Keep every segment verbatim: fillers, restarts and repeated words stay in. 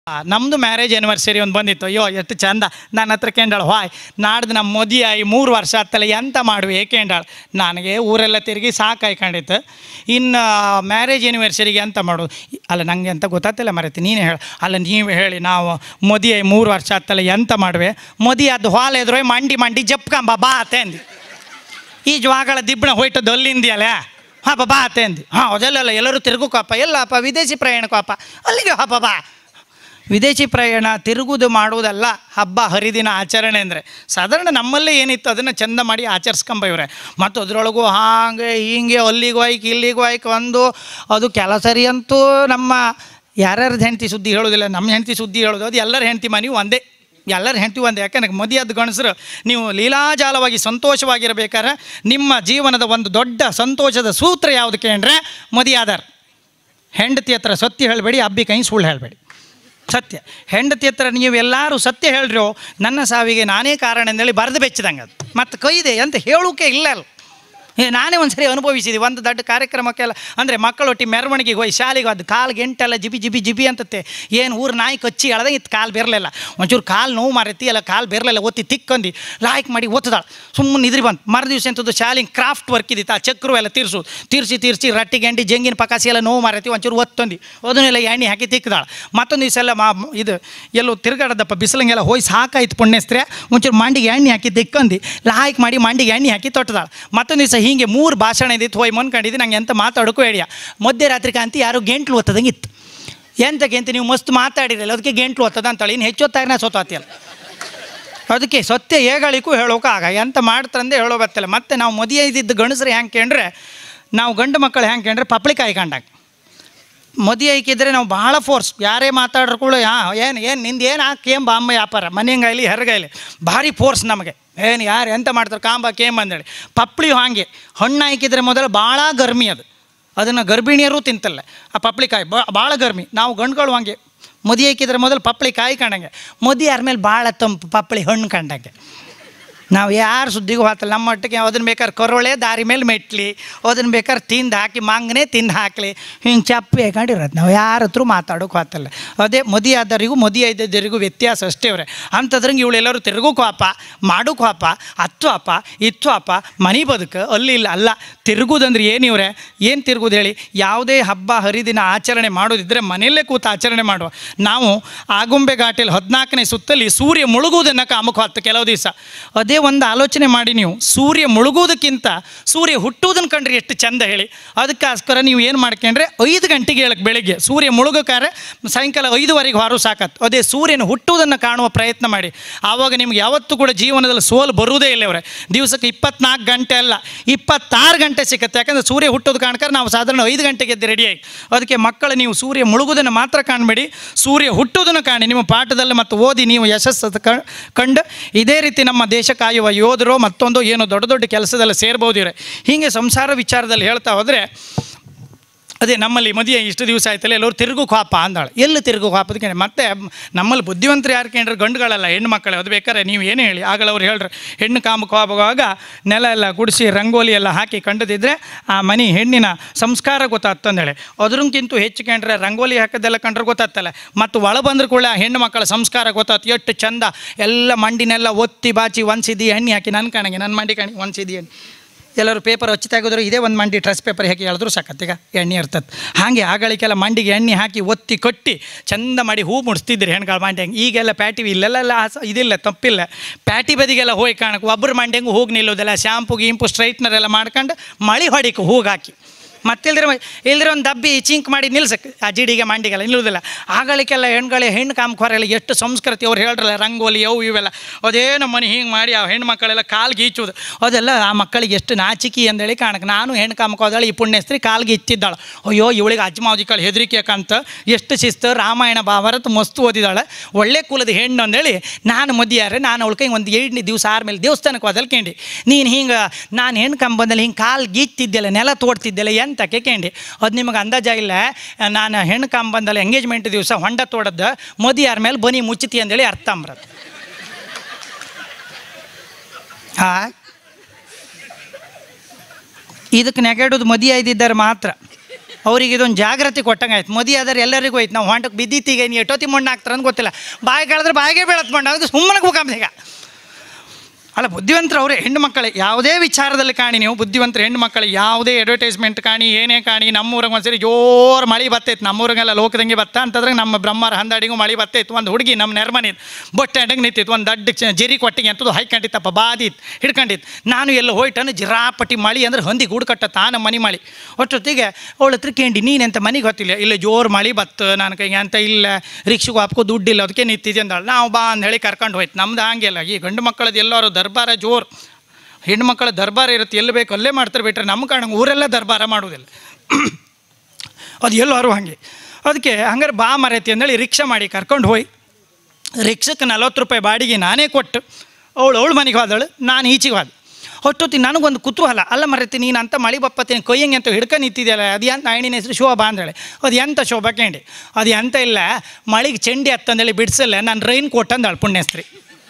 ನಮ್ಮದು marriage anniversary ಒಂದು ಬಂದಿತ್ತು. ಅಯ್ಯೋ ಎಷ್ಟು ಚಂದ. ನನ್ನ ಹತ್ರ ಕೇಂಡಾಳು, ಹಾಯ್ ನಾಡ್ದು ನಮ್ಮ ಮದುವೆ ಆಗಿ ಮೂರು ವರ್ಷ ಆತ್ತಲ್ಲ ಎಂತ ಮಾಡುವೆ ಕೇಂಡಾಳು. ನನಗೆ ಊರೆಲ್ಲ ತಿರುಗಿ ಸಾಕಾಯ್ಕೊಂಡಿತ್ತು. ಇನ್ನು ಮ್ಯಾರೇಜ್ ಆ್ಯನಿವರ್ಸರಿಗೆ ಎಂತ ಮಾಡೋದು? ಅಲ್ಲ ನನಗೆ ಅಂತ ಗೊತ್ತಾಗ್ತಿಲ್ಲ ಮರೈತಿ, ನೀನೇ ಹೇಳಿ. ಅಲ್ಲ ನೀವು ಹೇಳಿ, ನಾವು ಮದುವೆ ಮೂರು ವರ್ಷ ಆತ್ತಲ್ಲ ಎಂತ ಮಾಡುವೆ? ಮದುವೆ ಅದು ಹಾಲು ಎದುರು ಮಂಡಿ ಮಂಡಿ ಜಪ್ಕಂಬ ಬಾ ಅತ್ತೆ ಅಂದು. ಈ ಜ್ವಾಗಳ ದಿಬ್ಬಣ ಹೋಯ್ತದ್ದು ಅಲ್ಲಿಂದಿಯಲ್ಲ, ಹಾಪ ಬಾ ಅತ್ತೆ ಅಂದು. ಹಾಂ ಅದೆಲ್ಲ ಎಲ್ಲರೂ ತಿರುಗುಕಪ್ಪ, ಎಲ್ಲಪ್ಪ ವಿದೇಶಿ ಪ್ರಯಾಣಕ್ಕಪ್ಪ, ಅಲ್ಲಿಗೆ ಹಾಪ ಬಾ. ವಿದೇಶಿ ಪ್ರಯಾಣ ತಿರುಗುದು ಮಾಡುವುದಲ್ಲ ಹಬ್ಬ ಹರಿದಿನ ಆಚರಣೆ ಅಂದರೆ. ಸಾಧಾರಣ ನಮ್ಮಲ್ಲೇ ಏನಿತ್ತು ಅದನ್ನು ಚೆಂದ ಮಾಡಿ ಆಚರಿಸ್ಕೊಂಬ ಇವ್ರೆ. ಮತ್ತು ಅದರೊಳಗೂ ಹಾಗೆ ಹೀಗೆ ಅಲ್ಲಿಗೂ ಆಯ್ಕೆ ಇಲ್ಲಿಗೂ ಆಯ್ಕೆ ಒಂದು ಅದು ಕೆಲಸರಿ ಅಂತೂ ನಮ್ಮ ಯಾರ್ಯಾರ್ದು ಹೆಂಡತಿ ಸುದ್ದಿ ಹೇಳೋದಿಲ್ಲ, ನಮ್ಮ ಹೆಂಡತಿ ಸುದ್ದಿ ಹೇಳೋದು. ಅದು ಎಲ್ಲರ ಹೆಂಡತಿ ಮನೆ ಒಂದೇ, ಎಲ್ಲರ ಹೆಂಡತಿ ಒಂದೇ. ಯಾಕಂದ್ರೆ ಮದುವೆಯಾದ ಗಣಸರು ನೀವು ಲೀಲಾಜಾಲವಾಗಿ ಸಂತೋಷವಾಗಿರಬೇಕಾದ್ರೆ ನಿಮ್ಮ ಜೀವನದ ಒಂದು ದೊಡ್ಡ ಸಂತೋಷದ ಸೂತ್ರ ಯಾವುದಕ್ಕೆ ಅಂದರೆ ಮದುವೆಯಾದಾರ. ಹೆಂಡತಿ ಹತ್ರ ಸತ್ಯ ಹೇಳಬೇಡಿ, ಅಬ್ಬಿ ಕೈ ಸುಳ್ಳು ಹೇಳಬೇಡಿ. ಸತ್ಯ ಹೆಂಡತಿ ಹತ್ರ ನೀವು ಎಲ್ಲರೂ ಸತ್ಯ ಹೇಳ್ರೋ, ನನ್ನ ಸಾವಿಗೆ ನಾನೇ ಕಾರಣ ಅಂದೇಳಿ ಬರೆದು ಬೆಚ್ಚಿದಂಗೆ ಅದು. ಮತ್ತು ಕೈದೆ ಅಂತ ಹೇಳೋಕೆ ಇಲ್ಲ ಅಲ್ಲ. ಏ ನಾನೇ ಒಂದು ಸರಿ ಅನುಭವಿಸಿದೆ. ಒಂದು ದೊಡ್ಡ ಕಾರ್ಯಕ್ರಮಕ್ಕೆಲ್ಲ ಅಂದರೆ ಮಕ್ಕಳೊಟ್ಟಿ ಮೆರವಣಿಗೆಗೆ ಹೋಗಿ ಶಾಲೆಗೆ ಅದು ಕಾಲಿಗೆ ಎಂಟೆಲ್ಲ ಜಿಬಿ ಜಿಬಿ ಜಿಬಿ ಅಂತತ್ತೆ. ಏನು ಊರು ನಾಯಿ ಕಚ್ಚಿ ಎಳ್ದಂಗೆ ಇತ್ತು, ಕಾಲು ಬೆರಲಿಲ್ಲ. ಒಂಚೂರು ಕಾಲು ನೋವು ಮಾರೈತಿ, ಎಲ್ಲ ಕಾಲು ಬೆರಲೆಲ್ಲ ಒತ್ತಿ ತಿಕ್ಕೊಂಡಿ ಲಾಯ್ಕ್ ಮಾಡಿ ಒತ್ತದಾಳು. ಸುಮ್ಮನೆ ಇದ್ರಿ ಬಂತು. ಮರು ದಿವಸ ಎಂಥದ್ದು ಶಾಲೆಗೆ ಕ್ರಾಫ್ಟ್ ವರ್ಕ್ ಇದ್ದಿತ್ತು, ಆ ಚಕ್ರು ಎಲ್ಲ ತೀರ್ಸೋದು. ತೀರಿಸಿ ತೀರಿಸಿ ರಟ್ಟಿ ಗಂಡಿ ಜಂಗಿನ ಪಕಾಸಿ ಎಲ್ಲ ನೋವು ಮಾರೈತಿ. ಒಂಚೂರು ಒತ್ತೊಂದು ಅದನ್ನೆಲ್ಲ ಎಣ್ಣೆ ಹಾಕಿ ತಿಕ್ಕದಾಳು. ಮತ್ತೊಂದು ದಿವಸ ಎಲ್ಲ ಮಾ ಇದು ಎಲ್ಲೋ ತಿರ್ಗಾಡದಪ್ಪ ಬಿಸಿಲಂಗೆಲ್ಲ ಹೋಗಿ ಸಾಕಾಯ್ತು ಪುಣ್ಯಸ್ತ್ರೆ. ಒಂಚೂರು ಮಂಡಿಗೆ ಎಣ್ಣೆ ಹಾಕಿ ತಿಕ್ಕೊಂಡಿ ಲಾಯ್ಕ್ ಮಾಡಿ ಮಂಡಿಗೆ ಎಣ್ಣೆ ಹಾಕಿ ತೊಟ್ಟದಾಳು. ಮತ್ತೊಂದು ದಿವಸ ಹೀಗೆ ಮೂರು ಭಾಷಣ ಇದ್ದಿತ್ತು, ಹೋಯ್ ಮನ್ಕೊಂಡಿದ್ದು ನಂಗೆ ಎಂತ ಮಾತಾಡೋಕ್ಕೂ ಹೇಳಿಯ. ಮಧ್ಯರಾತ್ರಿ ಕಾಂತಿ ಯಾರೋ ಗಂಟ್ಲು ಒತ್ತದಂಗೆ ಇತ್ತು. ಎಂತಕ್ಕೆ ಅಂತ ನೀವು ಮಸ್ತ್ ಮಾತಾಡಿರಲ್ಲ, ಅದಕ್ಕೆ ಗಂಟ್ಲು ಒತ್ತದ ಅಂತೇಳಿ. ಇನ್ನು ಹೆಚ್ಚೊತ್ತಾಗಿನ ಸೋತಾತಿಯಲ್ಲ, ಅದಕ್ಕೆ ಸತ್ಯ ಹೇಗಳಿಗೂ ಹೇಳೋಕೆ ಆಗ ಎಂತ ಮಾಡ್ತಾರಂದೆ ಹೇಳೋ ಬತ್ತಲ್ಲ. ಮತ್ತು ನಾವು ಮದುವೆ ಇದ್ದಿದ್ದು ಗಂಡಸ್ರು ಹ್ಯಾಂಗೆ ಕೇಂದ್ರೆ, ನಾವು ಗಂಡು ಮಕ್ಕಳು ಹ್ಯಾಂಗೆ ಕೇಂದ್ರೆ ಪಪ್ಳಿಕಾಯಿ ಕಂಡಾಗ ಮದುವೆ ಐಕಿದ್ರೆ ನಾವು ಭಾಳ ಫೋರ್ಸ್. ಯಾರೇ ಮಾತಾಡ್ರು ಕೂಡ ಹಾಂ ಏನು ಏನು ನಿಂದು ಏನು ಆ ಕೇಂಬ ಅಮ್ಮ ವ್ಯಾಪಾರ ಮನೆಯಂಗಾಯ್ಲಿ ಹೊರಗಾಯ್ಲಿ ಭಾರಿ ಫೋರ್ಸ್ ನಮಗೆ. ಏನು ಯಾರು ಎಂತ ಮಾಡ್ತಾರೆ ಕಾಂಬ ಕೇಂಬ ಅಂದೇಳಿ. ಪಪ್ಳಿ ಹಾಗೆ ಹಣ್ಣು ಹಾಕಿದ್ರೆ ಮೊದಲು ಭಾಳ ಗರ್ಮಿ ಅದು, ಅದನ್ನು ಗರ್ಭಿಣಿಯರು ತಿಂತಲ್ಲ ಆ ಪಪ್ಳಿಕಾಯಿ ಭಾಳ ಗರ್ಮಿ. ನಾವು ಗಂಡುಗಳು ಹಂಗೆ ಮದುವೆ ಹಾಕಿದ್ರೆ ಮೊದಲು ಪಪ್ಳಿ ಕಾಯಿ ಕಂಡಂಗೆ, ಮದುವೆ ಆದ್ಮೇಲೆ ಭಾಳ ತಂಪು ಪಪ್ಳಿ ಹಣ್ಣು ಕಂಡಂಗೆ. ನಾವು ಯಾರು ಸುದ್ದಿಗೂ ಹಾಕಲ್ಲ. ನಮ್ಮ ಮಟ್ಟಿಗೆ ಅದನ್ನು ಬೇಕಾದ್ರೆ ಕರೋಳೆ ದಾರಿ ಮೇಲೆ ಮೆಟ್ಲಿ, ಅದನ್ನು ಬೇಕಾದ್ರೆ ತಿಂದು ಹಾಕಿ ಮಂಗನೇ ತಿಂದು ಹಾಕಲಿ, ಹಿಂಗೆ ಚಪ್ಪಿ ಹಾಕೊಂಡಿರೋದು. ನಾವು ಯಾರ ಹತ್ರ ಮಾತಾಡೋಕೆ ಹೋಗ್ತಲ್ಲ. ಅದೇ ಮದುವೆ ಆದವರಿಗೂ ಮದುವೆ ಇದ್ದರಿಗೂ ವ್ಯತ್ಯಾಸ ಅಷ್ಟೇ ಅವ್ರೆ. ಅಂಥದ್ರಂಗೆ ಇವಳೆಲ್ಲರೂ ತಿರುಗೋಕೆ ಹಾಪ, ಮಾಡೋಕೆ ಹಾಪ, ಹತ್ತು ಹಾಪ ಇತ್ತು ಹಾಪ, ಮನೆ ಬದುಕು ಅಲ್ಲಿ ಇಲ್ಲ. ಅಲ್ಲ, ತಿರುಗುದಂದ್ರೆ ಏನು ಇವ್ರೆ? ಏನು ತಿರುಗುದು ಹೇಳಿ? ಯಾವುದೇ ಹಬ್ಬ ಹರಿದಿನ ಆಚರಣೆ ಮಾಡೋದಿದ್ದರೆ ಮನೆಯಲ್ಲೇ ಕೂತು ಆಚರಣೆ ಮಾಡುವ. ನಾವು ಆಗುಂಬೆ ಘಾಟಿಯಲ್ಲಿ ಹದಿನಾಲ್ಕನೇ ಸುತ್ತಲ್ಲಿ ಸೂರ್ಯ ಮುಳುಗುವುದನ್ನು ಕಾಮಕ್ಕೆ ಹೊತ್ತು ಕೆಲವು ದಿವಸ. ಅದೇ ಒಂದು ಆಲೋಚನೆ ಮಾಡಿ ನೀವು, ಸೂರ್ಯ ಮುಳುಗೋದಕ್ಕಿಂತ ಸೂರ್ಯ ಹುಟ್ಟುವುದನ್ನು ಕಂಡ್ರೆ ಎಷ್ಟು ಚಂದ ಹೇಳಿ. ಅದಕ್ಕೋಸ್ಕರ ನೀವು ಏನು ಮಾಡ್ಕೊಂಡ್ರೆ ಐದು ಗಂಟೆಗೆ ಹೇಳಕ್ಕೆ ಬೆಳಗ್ಗೆ ಸೂರ್ಯ ಮುಳುಗೋಕಾರೆ ಸಾಯಂಕಾಲ ಐದುವರೆಗೆ ಹೊರ ಸಾಕತ್ತು. ಅದೇ ಸೂರ್ಯನ ಹುಟ್ಟುವುದನ್ನು ಕಾಣುವ ಪ್ರಯತ್ನ ಮಾಡಿ. ಆವಾಗ ನಿಮ್ಗೆ ಯಾವತ್ತೂ ಕೂಡ ಜೀವನದಲ್ಲಿ ಸೋಲು ಬರುವುದೇ ಇಲ್ಲ ಅವರೇ. ದಿವಸಕ್ಕೆ ಇಪ್ಪತ್ನಾಲ್ಕು ಗಂಟೆ ಅಲ್ಲ ಇಪ್ಪತ್ತಾರು ಗಂಟೆ ಸಿಗುತ್ತೆ. ಯಾಕಂದರೆ ಸೂರ್ಯ ಹುಟ್ಟೋದು ಕಾಣ್ಕರೆ ನಾವು ಸಾಧಾರಣ ಐದು ಗಂಟೆಗೆ ಎದ್ದು ರೆಡಿಯಾಗಿ. ಅದಕ್ಕೆ ಮಕ್ಕಳು ನೀವು ಸೂರ್ಯ ಮುಳುಗೋದನ್ನು ಮಾತ್ರ ಕಾಣಬೇಡಿ, ಸೂರ್ಯ ಹುಟ್ಟುವುದನ್ನು ಕಾಣಿ. ನಿಮ್ಮ ಪಾಠದಲ್ಲಿ ಮತ್ತು ಓದಿ ನೀವು ಯಶಸ್ಸು ಕಂಡು ಇದೇ ರೀತಿ ನಮ್ಮ ದೇಶ ಕಾಯುವ ಯೋಧರು ಮತ್ತೊಂದು ಏನೋ ದೊಡ್ಡ ದೊಡ್ಡ ಕೆಲಸದಲ್ಲಿ ಸೇರ್ಬೋದಿವ್ರೆ. ಹೀಗೆ ಸಂಸಾರ ವಿಚಾರದಲ್ಲಿ ಹೇಳ್ತಾ ಹೋದರೆ ಅದೇ ನಮ್ಮಲ್ಲಿ ಮದುವೆ ಇಷ್ಟು ದಿವಸ ಆಯ್ತಲ್ಲ ಎಲ್ಲರೂ ತಿರುಗು ಕಾಪ ಅಂದಾಳೆ. ಎಲ್ಲಿ ತಿರುಗು ಕಾಪದಕ್ಕೆ ಮತ್ತೆ ನಮ್ಮಲ್ಲಿ ಬುದ್ಧಿವಂತರು ಯಾರು ಕೇಂದ್ರ ಗಂಡುಗಳಲ್ಲ ಹೆಣ್ಣು ಮಕ್ಕಳೇ. ಅದು ಬೇಕಾದ್ರೆ ನೀವು ಏನೇ ಹೇಳಿ ಆಗಲ್ಲ ಅವ್ರು ಹೇಳ್ರಿ. ಹೆಣ್ಣು ಕಾಮಕ್ಕೆ ಹೋಗುವಾಗ ನೆಲ ಎಲ್ಲ ಗುಡಿಸಿ ರಂಗೋಲಿ ಎಲ್ಲ ಹಾಕಿ ಕಂಡದಿದ್ದರೆ ಆ ಮನೆ ಹೆಣ್ಣಿನ ಸಂಸ್ಕಾರ ಗೊತ್ತಾಗ್ತಂದೇಳಿ. ಅದ್ರಂಗಿಂತೂ ಹೆಚ್ಚು ಕಂಡ್ರೆ ರಂಗೋಲಿ ಹಾಕೋದೆಲ್ಲ ಕಂಡ್ರೆ ಗೊತ್ತಾಗ್ತಲ್ಲ. ಮತ್ತು ಒಳ ಬಂದ್ರೆ ಕೂಡ ಹೆಣ್ಣು ಮಕ್ಕಳ ಸಂಸ್ಕಾರ ಗೊತ್ತಾಗ್ತು. ಎಷ್ಟು ಚಂದ ಎಲ್ಲ ಮಂಡಿನೆಲ್ಲ ಒತ್ತಿ ಬಾಚಿ ಒಂದ್ಸಿದ್ದಿ ಎಣ್ಣೆ ಹಾಕಿ ನನ್ನ ಕಣಗೆ ನನ್ನ ಮಂಡಿ ಕಣಿ ಒಂದ್ಸಿದ್ದಿ ಎಣ್ಣೆ ಎಲ್ಲರೂ ಪೇಪರ್ ಹಚ್ಚಿ ತೆಗೆದ್ರು ಇದೇ ಒಂದು ಮಂಡಿ ಡ್ರೆಸ್ ಪೇಪರ್ ಹಾಕಿ ಹೇಳಿದ್ರು ಸಾಕತ್ತೀಗ ಎಣ್ಣೆ ಇರ್ತದೆ. ಹಾಗೆ ಆಗಳಿಗೆಲ್ಲ ಮಂಡಿಗೆ ಎಣ್ಣೆ ಹಾಕಿ ಒತ್ತಿ ಕಟ್ಟಿ ಚಂದ ಮಾಡಿ ಹೂ ಮುಡಿಸ್ತಿದ್ರಿ ಹೆಣ್ಗಳು ಮಂಡಿ ಹಂಗೆ. ಈಗೆಲ್ಲ ಪ್ಯಾಟಿ ಇಲ್ಲೆಲ್ಲ ಇದಿಲ್ಲ, ತಪ್ಪಿಲ್ಲ. ಪ್ಯಾಟಿ ಬದಿಗೆಲ್ಲ ಹೋಗಿ ಕಾಣಕ್ಕೆ ಒಬ್ಬರು ಮಂಡಿ ಹಂಗೆ ಹೋಗಿ ನಿಲ್ಲೋದಿಲ್ಲ. ಶಾಂಪು ಗೀಂಪು ಸ್ಟ್ರೈಟ್ನರ್ ಎಲ್ಲ ಮಾಡ್ಕೊಂಡು ಮಳೆ ಹೊಡಿಕೆ ಹೂಗೆ ಹಾಕಿ ಮತ್ತಿಲ್ದ್ರೆ ಇಲ್ದ್ರೆ ಒಂದು ದಬ್ಬಿ ಚಿಂಕ್ ಮಾಡಿ ನಿಲ್ಸಕ್ಕೆ ಆ ಜಿಡಿಗೆ ಮಂಡಿಗೆಲ್ಲ ನಿಲ್ಲೋದಿಲ್ಲ. ಆಗಳಿಗೆಲ್ಲ ಹೆಣ್ಗಳೇ ಹೆಣ್ಣು ಕಾಮಕೋರೆಲ್ಲ ಎಷ್ಟು ಸಂಸ್ಕೃತಿ ಅವ್ರು ಹೇಳ್ರಲ್ಲ, ರಂಗೋಲಿ ಅವು ಇವೆಲ್ಲ ಅದೇ ನಮ್ಮ ಮನೆ ಹಿಂಗೆ ಮಾಡಿ ಆ ಹೆಣ್ಣು ಮಕ್ಕಳೆಲ್ಲ ಕಾಲು ಗೀಚೋದು ಅದೆಲ್ಲ ಆ ಮಕ್ಕಳಿಗೆ ಎಷ್ಟು ನಾಚಿಕೆ ಅಂದೇಳಿ ಕಾಣಕ್ಕೆ. ನಾನು ಹೆಣ್ಣು ಕಾಮಕೋದಾಳೆ ಈ ಪುಣ್ಯಸ್ತ್ರೀ ಕಾಲ್ಗೆ ಇಚ್ಚಿದ್ದಾಳೆ. ಅಯ್ಯೋ ಇವಳಿಗೆ ಅಜ್ಮಾವಜಿಗಳು ಹೆದರಿಕೆ ಯಾಕಂತ ಎಷ್ಟು ಶಿಸ್ತು, ರಾಮಾಯಣ ಭಾರತ ಮಸ್ತು ಓದಿದಾಳೆ, ಒಳ್ಳೆ ಕುಲದ ಹೆಣ್ಣು ಅಂದೇಳಿ ನಾನು ಮದುವೆಯಾರೆ ನಾನು ಅವಳ ಕೈ ಒಂದು ಏಳನೇ ದಿವಸ ಆದ್ಮೇಲೆ ದೇವಸ್ಥಾನಕ್ಕೆ ಹೋದಲ್ಕಂಡು ನೀನು ಹಿಂಗೆ ನಾನು ಹೆಣ್ಣು ಕಾಮ ಬಂದಲ್ಲಿ ಹಿಂಗೆ ಕಾಲು ಗೀಚ್ತಿದ್ದೆಲ್ಲ ನೆಲ ತೋಡ್ತಿದ್ದೆಲ್ಲ ಅಂತ ಕೇಳಿ. ಅದು ನಿಮಗೆ ಅಂದಾಜಾಗಿಲ್ಲ. ನಾನು ಹೆಣ್ಣು ಕಾಮ ಬಂದಲ್ಲಿ ಎಂಗೇಜ್ಮೆಂಟ್ ದಿವಸ ಹೊಂಡ ತೋಡದ್ದು ಮದುವೆ ಯಾರ ಮೇಲೆ ಬನಿ ಮುಚ್ಚಿತಿ ಅಂದೇಳಿ ಅರ್ಥ ಅಂಬ್ರದು. ಹಾಂ ಇದಕ್ಕೆ ನೆಗೆಡೋದು ಮದುವೆ ಇದ್ದಿದ್ದಾರೆ ಮಾತ್ರ. ಅವ್ರಿಗೆ ಇದೊಂದು ಜಾಗೃತಿ ಕೊಟ್ಟಂಗೆ ಆಯ್ತು. ಮದುವೆ ಆದ್ರೆ ಎಲ್ಲರಿಗೂ ಆಯ್ತು. ನಾವು ಹೊಂಟಕ್ಕೆ ಬಿದ್ದಿತ್ತೀಗ ನೀ ಎಷ್ಟೊತ್ತಿ ಮಣ್ಣು ಹಾಕ್ತಾರೆ ಅಂತ ಗೊತ್ತಿಲ್ಲ, ಬಾಯಿ ಕಳೆದ್ರೆ ಬಾಯಿಗೆ ಬೀಳತ್ ಮಣ್ಣು, ಅದು ಸುಮ್ಮನೆ ಕೂಕಂಬ ಈಗ. ಅಲ್ಲ, ಬುದ್ಧಿವಂತರು ಅವರೇ ಹೆಣ್ಣು ಮಕ್ಕಳಿಗೆ ಯಾವುದೇ ವಿಚಾರದಲ್ಲಿ ಕಾಣಿ ನೀವು, ಬುದ್ಧಿವಂತರು ಹೆಣ್ಣು ಮಕ್ಕಳಿಗೆ ಯಾವುದೇ ಅಡ್ವರ್ಟೈಸ್ಮೆಂಟ್ ಕಾಣಿ, ಏನೇ ಕಾಣಿ. ನಮ್ಮೂರಿಗೆ ಒಂದ್ಸರಿ ಜೋರು ಮಳೆ ಬತ್ತೈತೆ, ನಮ್ಮೂರಿಗೆಲ್ಲ ಲೋಕದಂಗೆ ಬತ್ತ ಅಂತಂದ್ರೆ ನಮ್ಮ ಬ್ರಹ್ಮರ ಹಂದಾಡಿಗೂ ಮಳೆ ಬತ್ತೈತೆ. ಒಂದು ಹುಡುಗಿ ನಮ್ಮ ನೆರ್ಮನೆ ಬೊಟ್ಟೆ ಅಂಡಂಗೆ ನಿಂತಿತ್ತು, ಒಂದು ದಡ್ಡ ಜರಿ ಕೊಟ್ಟಿಗೆ ಅಂತದ್ದು ಹಾಯ್ಕೊಂಡಿತ್ತಪ್ಪ, ಬಾದಿತ್ತು ಹಿಡ್ಕೊಂಡಿತ್ತು. ನಾನು ಎಲ್ಲ ಹೋಯ್ಟನ್ನು ಜಿರಾಪಟ್ಟಿ ಮಳೆ ಅಂದ್ರೆ ಹೊಂದಿ ಗೂಡು ಕಟ್ಟತ್ತ ನಮ್ಮ ಮನೆ ಮಳೆ. ಒಟ್ಟೊತ್ತಿಗೆ ಅವಳ ಹತ್ರ ಕೇಂಡಿ ನೀನೆಂತ ಮನೆಗೆ ಗೊತ್ತಿಲ್ಲ, ಇಲ್ಲ ಜೋರು ಮಳೆ ಬತ್ತು ನನ್ನ ಕೈಗೆ ಅಂತ, ಇಲ್ಲ ರಿಕ್ಷೆಗೂ ಹಾಕೋ ದುಡ್ಡಿಲ್ಲ ಅದಕ್ಕೆ ನಿಂತಿದ್ದೆ ಅಂದಾಳು. ನಾವು ಬಾ ಅಂತ ಹೇಳಿ ಕರ್ಕೊಂಡು ಹೋಯ್ತು. ನಮ್ದು ಹಂಗೆಲ್ಲ, ಈ ಗಂಡು ಮಕ್ಕಳದ್ದು ಎಲ್ಲರೂ ದರ್ಬಾರ ಜೋರು, ಹೆಣ್ಣು ಮಕ್ಕಳ ದರ್ಬಾರ ಇರುತ್ತೆ, ಎಲ್ಲಿ ಬೇಕು ಅಲ್ಲೇ ಮಾಡ್ತಾರೆ ಬಿಟ್ರೆ ನಮ್ಮ ಕಾರಣ ಊರೆಲ್ಲ ದರ್ಬಾರ ಮಾಡೋದಿಲ್ಲ. ಅದು ಎಲ್ಲರೂ ಹಾಗೆ. ಅದಕ್ಕೆ ಹಂಗಾರೆ ಬಾ ಮರೈತಿ ಅಂದೇಳಿ ರಿಕ್ಷಾ ಮಾಡಿ ಕರ್ಕೊಂಡು ಹೋಯ್. ರಿಕ್ಷಕ್ಕೆ ನಲ್ವತ್ತು ರೂಪಾಯಿ ಬಾಡಿಗೆ ನಾನೇ ಕೊಟ್ಟು ಅವಳು ಅವಳು ಮನೆಗೆ ಹೋದಳು, ನಾನು ಈಚೆಗೆ ಹೋದೆ. ಹೊಟ್ಟೊತ್ತಿ ನನಗೊಂದು ಕುತೂಹಲ, ಅಲ್ಲ ಮರೈತಿ ನೀನು ಅಂತ ಮಳೆ ಬಪ್ಪತ್ತೀನಿ ಕೊಯ್ಯಂಗೆ ಅಂತ ಹಿಡ್ಕೊಂಡು ನಿಂತಿದೆಯಲ್ಲ, ಅದು ಎಂತ ನಾಯಿನ ಹೆಸರು ಶೋಭಾ ಅಂದೇಳಿ. ಅದು ಎಂತ ಶೋಭಾ ಕೇಂಡಿ, ಅದು ಎಂತ ಇಲ್ಲ ಮಳೆಗೆ ಚೆಂಡಿ ಹತ್ತಂದೇಳಿ ಬಿಡಿಸಲ್ಲ, ನಾನು ರೈನ್ ಕೋಟ್ ಅಂದಾಳು ಪುಣ್ಯಸ್ತ್ರೀ.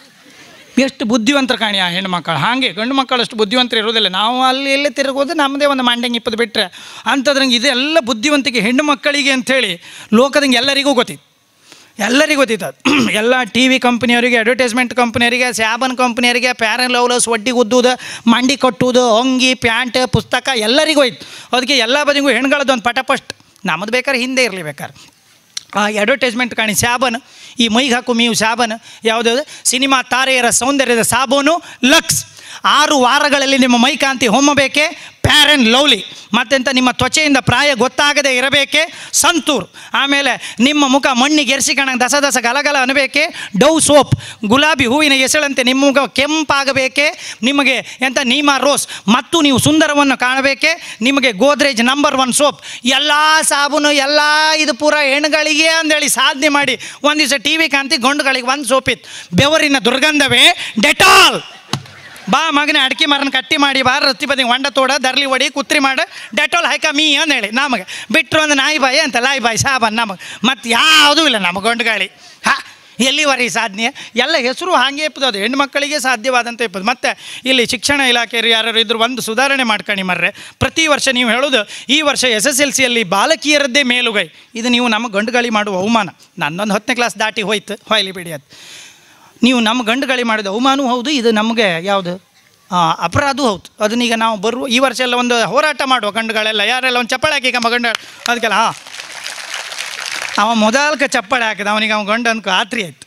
ಎಷ್ಟು ಬುದ್ಧಿವಂತರು ಕಾಣಿ ಆ ಹೆಣ್ಣುಮಕ್ಕಳು. ಹಾಗೆ ಗಂಡು ಮಕ್ಕಳು ಅಷ್ಟು ಬುದ್ಧಿವಂತರು ಇರೋದಿಲ್ಲ. ನಾವು ಅಲ್ಲಿ ಎಲ್ಲೇ ತಿರುಗೋದು ನಮ್ಮದೇ ಒಂದು ಮಂಡ್ಯಂಗೆ ಇಪ್ಪದು ಬಿಟ್ಟರೆ ಅಂಥದ್ರಂಗೆ ಇದೆಲ್ಲ ಬುದ್ಧಿವಂತಿಕೆ ಹೆಣ್ಣು ಮಕ್ಕಳಿಗೆ ಅಂಥೇಳಿ ಲೋಕದಂಗೆ ಎಲ್ಲರಿಗೂ ಗೊತ್ತಿತ್ತು, ಎಲ್ಲರಿಗೂ ಗೊತ್ತಿತ್ತು. ಎಲ್ಲ ಟಿ ವಿ ಕಂಪ್ನಿಯವರಿಗೆ, ಅಡ್ವರ್ಟೈಸ್ಮೆಂಟ್ ಕಂಪ್ನಿಯವರಿಗೆ, ಸ್ಯಾಬನ್ ಕಂಪ್ನಿಯವರಿಗೆ, ಪ್ಯಾರನ್ ಲವ್ಲಸ್ ಒಡ್ಡಿ ಉದ್ದುವುದು, ಮಂಡಿ ಕಟ್ಟುವುದು, ಅಂಗಿ ಪ್ಯಾಂಟ್ ಪುಸ್ತಕ ಎಲ್ಲರಿಗೂ ಹೋಯ್ತು. ಅದಕ್ಕೆ ಎಲ್ಲ ಬದಿಗೂ ಹೆಣ್ಗಳದ್ದು ಒಂದು ಪಟ ಫಸ್ಟ್, ನಮ್ಮದು ಬೇಕಾದ್ರೆ ಹಿಂದೆ ಇರಲಿ ಬೇಕಾದ್ರೆ. ಆ ಅಡ್ವರ್ಟೈಸ್ಮೆಂಟ್ ಕಾಣಿ ಸ್ಯಾಬನ್, ಈ ಮೈಗೆ ಹಾಕು ಮೀವು ಸ್ಯಾಬನ್ ಯಾವುದಾದ್ರು ಸಿನಿಮಾ ತಾರೆಯರ ಸೌಂದರ್ಯದ ಸಾಬೂನು ಲಕ್ಸ್. ಆರು ವಾರಗಳಲ್ಲಿ ನಿಮ್ಮ ಮೈಕಾಂತಿ ಹೊಮ್ಮಬೇಕೆ ಪ್ಯಾರನ್ ಲವ್ಲಿ. ಮತ್ತೆಂತ ನಿಮ್ಮ ತ್ವಚೆಯಿಂದ ಪ್ರಾಯ ಗೊತ್ತಾಗದೇ ಇರಬೇಕೆ ಸಂತೂರ್. ಆಮೇಲೆ ನಿಮ್ಮ ಮುಖ ಮಣ್ಣಿಗೆ ಎರ್ಸಿಕಣಂಗೆ ದಸ ದಸ ಗಲಗಲ ಅನ್ನಬೇಕೆ ಡವ್ ಸೋಪ್. ಗುಲಾಬಿ ಹೂವಿನ ಎಸಳಂತೆ ನಿಮ್ಮ ಮುಖ ಕೆಂಪಾಗಬೇಕೆ ನಿಮಗೆ ಎಂಥ ನೀಮಾ ರೋಸ್. ಮತ್ತು ನೀವು ಸುಂದರವನ್ನು ಕಾಣಬೇಕೆ ನಿಮಗೆ ಗೋದ್ರೇಜ್ ನಂಬರ್ ಒನ್ ಸೋಪ್. ಎಲ್ಲ ಸಾಬೂನು ಎಲ್ಲ ಇದು ಪೂರ ಹೆಣ್ಣುಗಳಿಗೆ ಅಂದೇಳಿ ಸಾಧನೆ ಮಾಡಿ ಒಂದು ದಿವಸ ಟಿ ವಿ ಕಾಂತಿ ಗಂಡುಗಳಿಗೆ ಒಂದು ಸೋಪಿತ್ತು. ಬೆವರಿನ ದುರ್ಗಂಧವೇ ಡೆಟಾಲ್. ಬಾ ಮಗನೇ ಅಡಿಕೆ ಮರನ ಕಟ್ಟಿ ಮಾಡಿ ಬಾ, ರತ್ತಿ ಬದಿ ಹೊಂಡ ತೋಡ ದರ್ಲಿ ಹೊಡಿ ಕುತ್ರಿ ಮಾಡ ಡೆಟಾಲ್ ಹಾಕ ಮೀ ಅಂದೇಳಿ ನಮಗೆ ಬಿಟ್ಟರು ಒಂದು ನಾಯಿ ಬಾಯಿ ಅಂತ ಲಾಯಿ ಬಾಯಿ ಸಾಬನ್ ನಮಗೆ ಮತ್ತು ಯಾವುದೂ ಇಲ್ಲ ನಮ್ಮ ಗಂಡುಗಾಳಿ. ಹಾ, ಎಲ್ಲಿವರೆ ಈ ಸಾಧನೆ ಎಲ್ಲ ಹೆಸರು ಹಾಗೆ ಇಪ್ಪದು, ಅದು ಹೆಣ್ಣು ಮಕ್ಕಳಿಗೆ ಸಾಧ್ಯವಾದಂಥ ಇಪ್ಪದು. ಮತ್ತು ಇಲ್ಲಿ ಶಿಕ್ಷಣ ಇಲಾಖೆಯರು ಯಾರು ಇದ್ರು ಒಂದು ಸುಧಾರಣೆ ಮಾಡ್ಕೊಳ್ಳಿ ಮರ್ರೆ. ಪ್ರತಿ ವರ್ಷ ನೀವು ಹೇಳೋದು ಈ ವರ್ಷ ಎಸ್ ಎಸ್ ಎಲ್ ಸಿಯಲ್ಲಿ ಬಾಲಕಿಯರದ್ದೇ ಮೇಲುಗೈ, ಇದು ನೀವು ನಮ್ಮ ಗಂಡುಗಾಳಿ ಮಾಡುವ ಅವಮಾನ. ನನ್ನೊಂದು ಹತ್ತನೇ ಕ್ಲಾಸ್ ದಾಟಿ ಹೋಯ್ತು, ಹೊಯ್ಲಿ ಬಿಡಿ ಅದು. ನೀವು ನಮ್ಮ ಗಂಡುಗಾಳಿ ಮಾಡಿದ ಅವಮಾನವೂ ಹೌದು, ಇದು ನಮಗೆ ಯಾವುದು ಅಪರಾಧವೂ ಹೌದು. ಅದನ್ನೀಗ ನಾವು ಬರುವ ಈ ವರ್ಷ ಎಲ್ಲ ಒಂದು ಹೋರಾಟ ಮಾಡುವ ಗಂಡುಗಳೆಲ್ಲ, ಯಾರೆಲ್ಲ ಒಂದು ಚಪ್ಪಾಳೆ ಹಾಕಿ ನಮ್ಮ ಗಂಡು ಅದಕ್ಕೆಲ್ಲ. ಹಾಂ, ಅವ ಮೊದಲ್ಕ ಚಪ್ಪಾಳೆ ಹಾಕಿದ ಅವನಿಗೆ ಅವ್ನು ಗಂಡು ಅನ್ಕೋ ಆತ್ರಿ ಆಯ್ತು.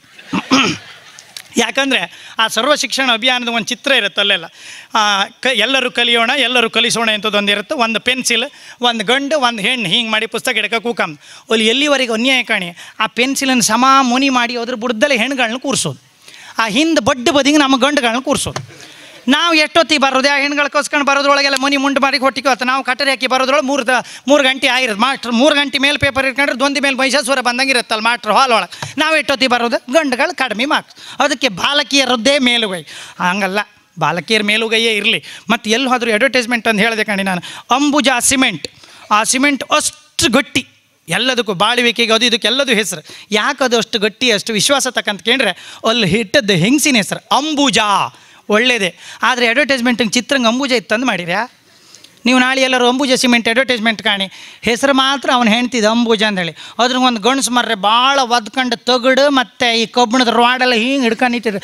ಯಾಕಂದರೆ ಆ ಸರ್ವ ಶಿಕ್ಷಣ ಅಭಿಯಾನದ ಒಂದು ಚಿತ್ರ ಇರುತ್ತೆ ಅಲ್ಲೆಲ್ಲ, ಕ ಎಲ್ಲರೂ ಕಲಿಯೋಣ ಎಲ್ಲರೂ ಕಲಿಸೋಣ ಅಂಥದ್ದೊಂದು ಇರುತ್ತೆ. ಒಂದು ಪೆನ್ಸಿಲ್, ಒಂದು ಗಂಡು, ಒಂದು ಹೆಣ್ಣು, ಹಿಂಗೆ ಮಾಡಿ ಪುಸ್ತಕ ಹಿಡ್ಕ ಕೂಕಂದು ಅಲ್ಲಿ ಎಲ್ಲಿವರೆಗೆ ಅನ್ಯಾಯ ಕಾಣಿ ಆ ಪೆನ್ಸಿಲನ್ನು ಸಮ ಮುನಿ ಮಾಡಿ ಅದ್ರ ಬುಡದಲ್ಲೇ ಹೆಣ್ಣುಗಳನ್ನ ಕೂರಿಸೋದು, ಆ ಹಿಂದೆ ಬಡ್ಡು ಬದಿಗೆ ನಮ್ಮ ಗಂಡುಗಳನ್ನ ಕೂರಿಸೋದು. ನಾವು ಎಷ್ಟೊತ್ತಿಗೆ ಬರೋದು ಆ ಹೆಣ್ಗಳು ಕಸ್ಕೊಂಡು ಬರೋದ್ರೊಳಗೆಲ್ಲ ಮುನಿ ಮುಂಡು ಮಾಡಿ ಕೊಟ್ಟಿಗೆ ಹೊತ್ತು ನಾವು ಕಟ್ಟರೆ ಹಾಕಿ ಬರೋದ್ರೊಳಗೆ ಮೂರು ದ ಮೂರು ಗಂಟೆ ಆಗಿರೋದು. ಮಾಸ್ಟ್ರ್ ಮೂರು ಗಂಟೆ ಮೇಲೆ ಪೇಪರ್ ಇಟ್ಕೊಂಡ್ರೆ ದೊಂದಿ ಮೇಲೆ ಮಹಿಷಾಸುರ ಬಂದಂಗೆ ಇರುತ್ತಲ್ಲ ಮಾಸ್ಟ್ರ್ ಹಾಲ್ ಒಳಗೆ. ನಾವು ಎಷ್ಟೊತ್ತಿಗೆ ಬರೋದು ಗಂಡುಗಳು ಕಡಿಮೆ ಮಾರ್ಕ್ಸ್. ಅದಕ್ಕೆ ಬಾಲಕಿಯರದ್ದೇ ಮೇಲುಗೈ. ಹಂಗಲ್ಲ, ಬಾಲಕಿಯರ ಮೇಲುಗೈಯೇ ಇರಲಿ. ಮತ್ತು ಎಲ್ಲಿ ಹೋದರೂ ಅಡ್ವರ್ಟೈಸ್ಮೆಂಟ್ ಅಂತ ಹೇಳಿದೆ ಕಣಿ ನಾನು. ಅಂಬುಜಾ ಸಿಮೆಂಟ್, ಆ ಸಿಮೆಂಟ್ ಅಷ್ಟು ಗಟ್ಟಿ, ಎಲ್ಲದಕ್ಕೂ ಬಾಳುವಿಕೆಗೆ ಅದು ಇದಕ್ಕೆಲ್ಲದು ಹೆಸರು. ಯಾಕೆ ಅದು ಅಷ್ಟು ಗಟ್ಟಿ ಅಷ್ಟು ವಿಶ್ವಾಸ ತಕ್ಕಂತ ಕೇಳಿದ್ರೆ ಅಲ್ಲಿ ಹಿಟ್ಟದ್ದು ಹೆಂಗಸಿನ ಹೆಸರು ಅಂಬುಜಾ, ಒಳ್ಳೆಯದೇ. ಆದರೆ ಅಡ್ವರ್ಟೈಸ್ಮೆಂಟಿಗೆ ಚಿತ್ರಂಗೆ ಅಂಬುಜಾ ಇತ್ತಂದು ಮಾಡಿರ್ಯಾ ನೀವು. ನಾಳೆ ಎಲ್ಲರೂ ಅಂಬುಜಾ ಸಿಮೆಂಟ್ ಅಡ್ವರ್ಟೈಸ್ಮೆಂಟ್ ಕಾಣಿ, ಹೆಸರು ಮಾತ್ರ ಅವನು ಹೆಣ್ತಿದ್ದ ಅಂಬುಜಾ ಅಂದೇಳಿ. ಅದ್ರ ಒಂದು ಗಣಸು ಮರ್ರೆ ಭಾಳ ಒದ್ಕೊಂಡು ತಗಡು ಮತ್ತು ಈ ಕಬ್ಬಿಣದ ರಾಡೆಲ್ಲ ಹಿಂಗೆ ಹಿಡ್ಕೊಂಡಿಟ್ಟಿದ್ರು.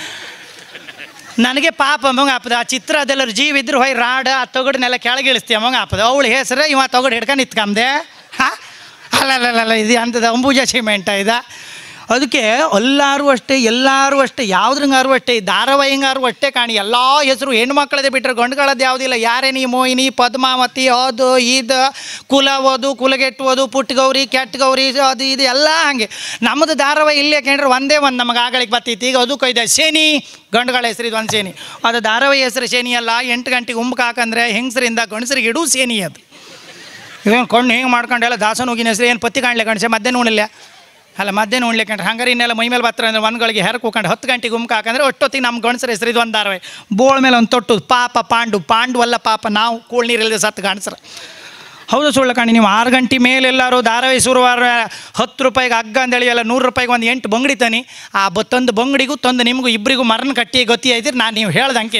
ನನಗೆ ಪಾಪ ಅಮ್ಮಂಗೆ ಹಾಪದ ಆ ಚಿತ್ರ ಅದೆಲ್ಲರೂ ಜೀವ ಇದ್ರು ಹೊಯ್ ರಾಡ ಆ ತಗಡನ್ನೆಲ್ಲ ಕೆಳಗಿಳಿಸ್ತೀವಿ ಅಮ್ಮಂಗೆ ಹಾಪದ. ಅವಳು ಹೆಸರು ಇವ ತಗಡು ಹಿಡ್ಕೊಂಡು ಇತ್ಕಂದೆ. ಹಾಂ, ಅಲ್ಲಲ್ಲ ಇದು ಅಂಥದ್ದು ಅಂಬುಜಾ ಸಿಮೆಂಟ ಇದ. ಅದಕ್ಕೆ ಎಲ್ಲರೂ ಅಷ್ಟೇ, ಎಲ್ಲರೂ ಅಷ್ಟೇ, ಯಾವುದ್ರಂಗಾರು ಅಷ್ಟೇ, ಧಾರಾವಾಹಿಂಗಾರು ಅಷ್ಟೇ ಕಾಣಿ ಎಲ್ಲ ಹೆಸರು ಹೆಣ್ಮಕ್ಳದೇ ಬಿಟ್ಟರೆ ಗಂಡುಗಳದ್ದು ಯಾವುದಿಲ್ಲ. ಯಾರೇ ನೀ ಮೋಹಿನಿ ಪದ್ಮಾವತಿ ಅದು ಇದು ಕುಲ ಓದು ಕುಲಗೆಟ್ಟುವುದು ಪುಟ್ಟಗೌರಿ ಕೆಟ್ಟಗೌರಿ ಅದು ಇದು ಎಲ್ಲ ಹಾಗೆ. ನಮ್ಮದು ಧಾರಾವಾಹಿ ಇಲ್ಲೇ ಕೇಳ್ರೆ ಒಂದೇ ಒಂದು ನಮಗೆ ಆಗಳಿಗೆ ಬರ್ತೈತಿ. ಈಗ ಅದು ಕೈದೆ ಶನಿ, ಗಂಡುಗಳ ಹೆಸರು ಇದು ಒಂದು ಶನಿ. ಅದು ಧಾರಾವಾಹಿ ಹೆಸರು ಶನಿ ಅಲ್ಲ. ಎಂಟು ಗಂಟೆಗೆ ಉಂಬಕ್ಕೆ ಹಾಕಂದ್ರೆ ಹೆಂಗಸರಿಂದ ಗಂಡಸರಿಗೆ ಇಡೂ ಶನಿ ಅದು. ಇವೇನು ಕೊಂಡು ಹಿಂಗೆ ಮಾಡ್ಕೊಂಡೆಲ್ಲ ದಾಸನ ಹೋಗಿನ ಹೆಸರು ಏನು ಪತ್ತಿ ಕಾಣಲೆ ಗಣಸೆ ಮಧ್ಯಾಹ್ನ ನೋಡಿಲ್ಲ ಅಲ್ಲ ಮಧ್ಯಾಹ್ನ ನೋಡ್ಲಿಕ್ಕೆ ಹಂಗಾರೆ ಇನ್ನೆಲ್ಲ ಮೈ ಮೇಲೆ ಬರ್ತಾರೆ ಅಂದ್ರೆ ಒಂದುಗಳಿಗೆ ಹೆರ ಕೂಕೊಂಡು ಹತ್ತು ಗಂಟೆಗೆ ಗುಮ್ಕ ಹಾಕಂದ್ರೆ ಒಟ್ಟೊತ್ತಿಗೆ ನಮ್ಮ ಗಣಸರ ಹೆಸರು ಇದು ಒಂದು ಧಾರಾವಾಹಿ. ಬೋಳ ಮೇಲೆ ಒಂದು ತೊಟ್ಟು ಪಾಪ ಪಾಂಡು, ಪಾಂಡು ಅಲ್ಲ ಪಾಪ ನಾವು ಕೂಳ್ ನೀರಿಲ್ಲದೆ ಸತ್ತು ಗಣಸರು. ಹೌದು ಸುಳ್ಳು ಕಾಣಿ. ನೀವು ಆರು ಗಂಟೆ ಮೇಲೆ ಎಲ್ಲರೂ ಧಾರಾವಾಹಿ ಶುರುವಾರ ಹತ್ತು ರೂಪಾಯಿಗೆ ಹಗ್ಗ ಅಂದೇಳಿ ಎಲ್ಲ ನೂರು ರೂಪಾಯಿಗೆ ಒಂದು ಎಂಟು ಬಂಗಡಿ ತಾನೆ. ಆ ಬತ್ತೊಂದು ಬಂಗಡಿಗೂ ತಂದು ನಿಮಗೂ ಇಬ್ಬರಿಗೂ ಮರನ ಕಟ್ಟಿ ಗೊತ್ತಿ ಐತಿರಿ ನಾನು ನೀವು ಹೇಳ್ದಂಗೆ ಅಂತೀವಿ.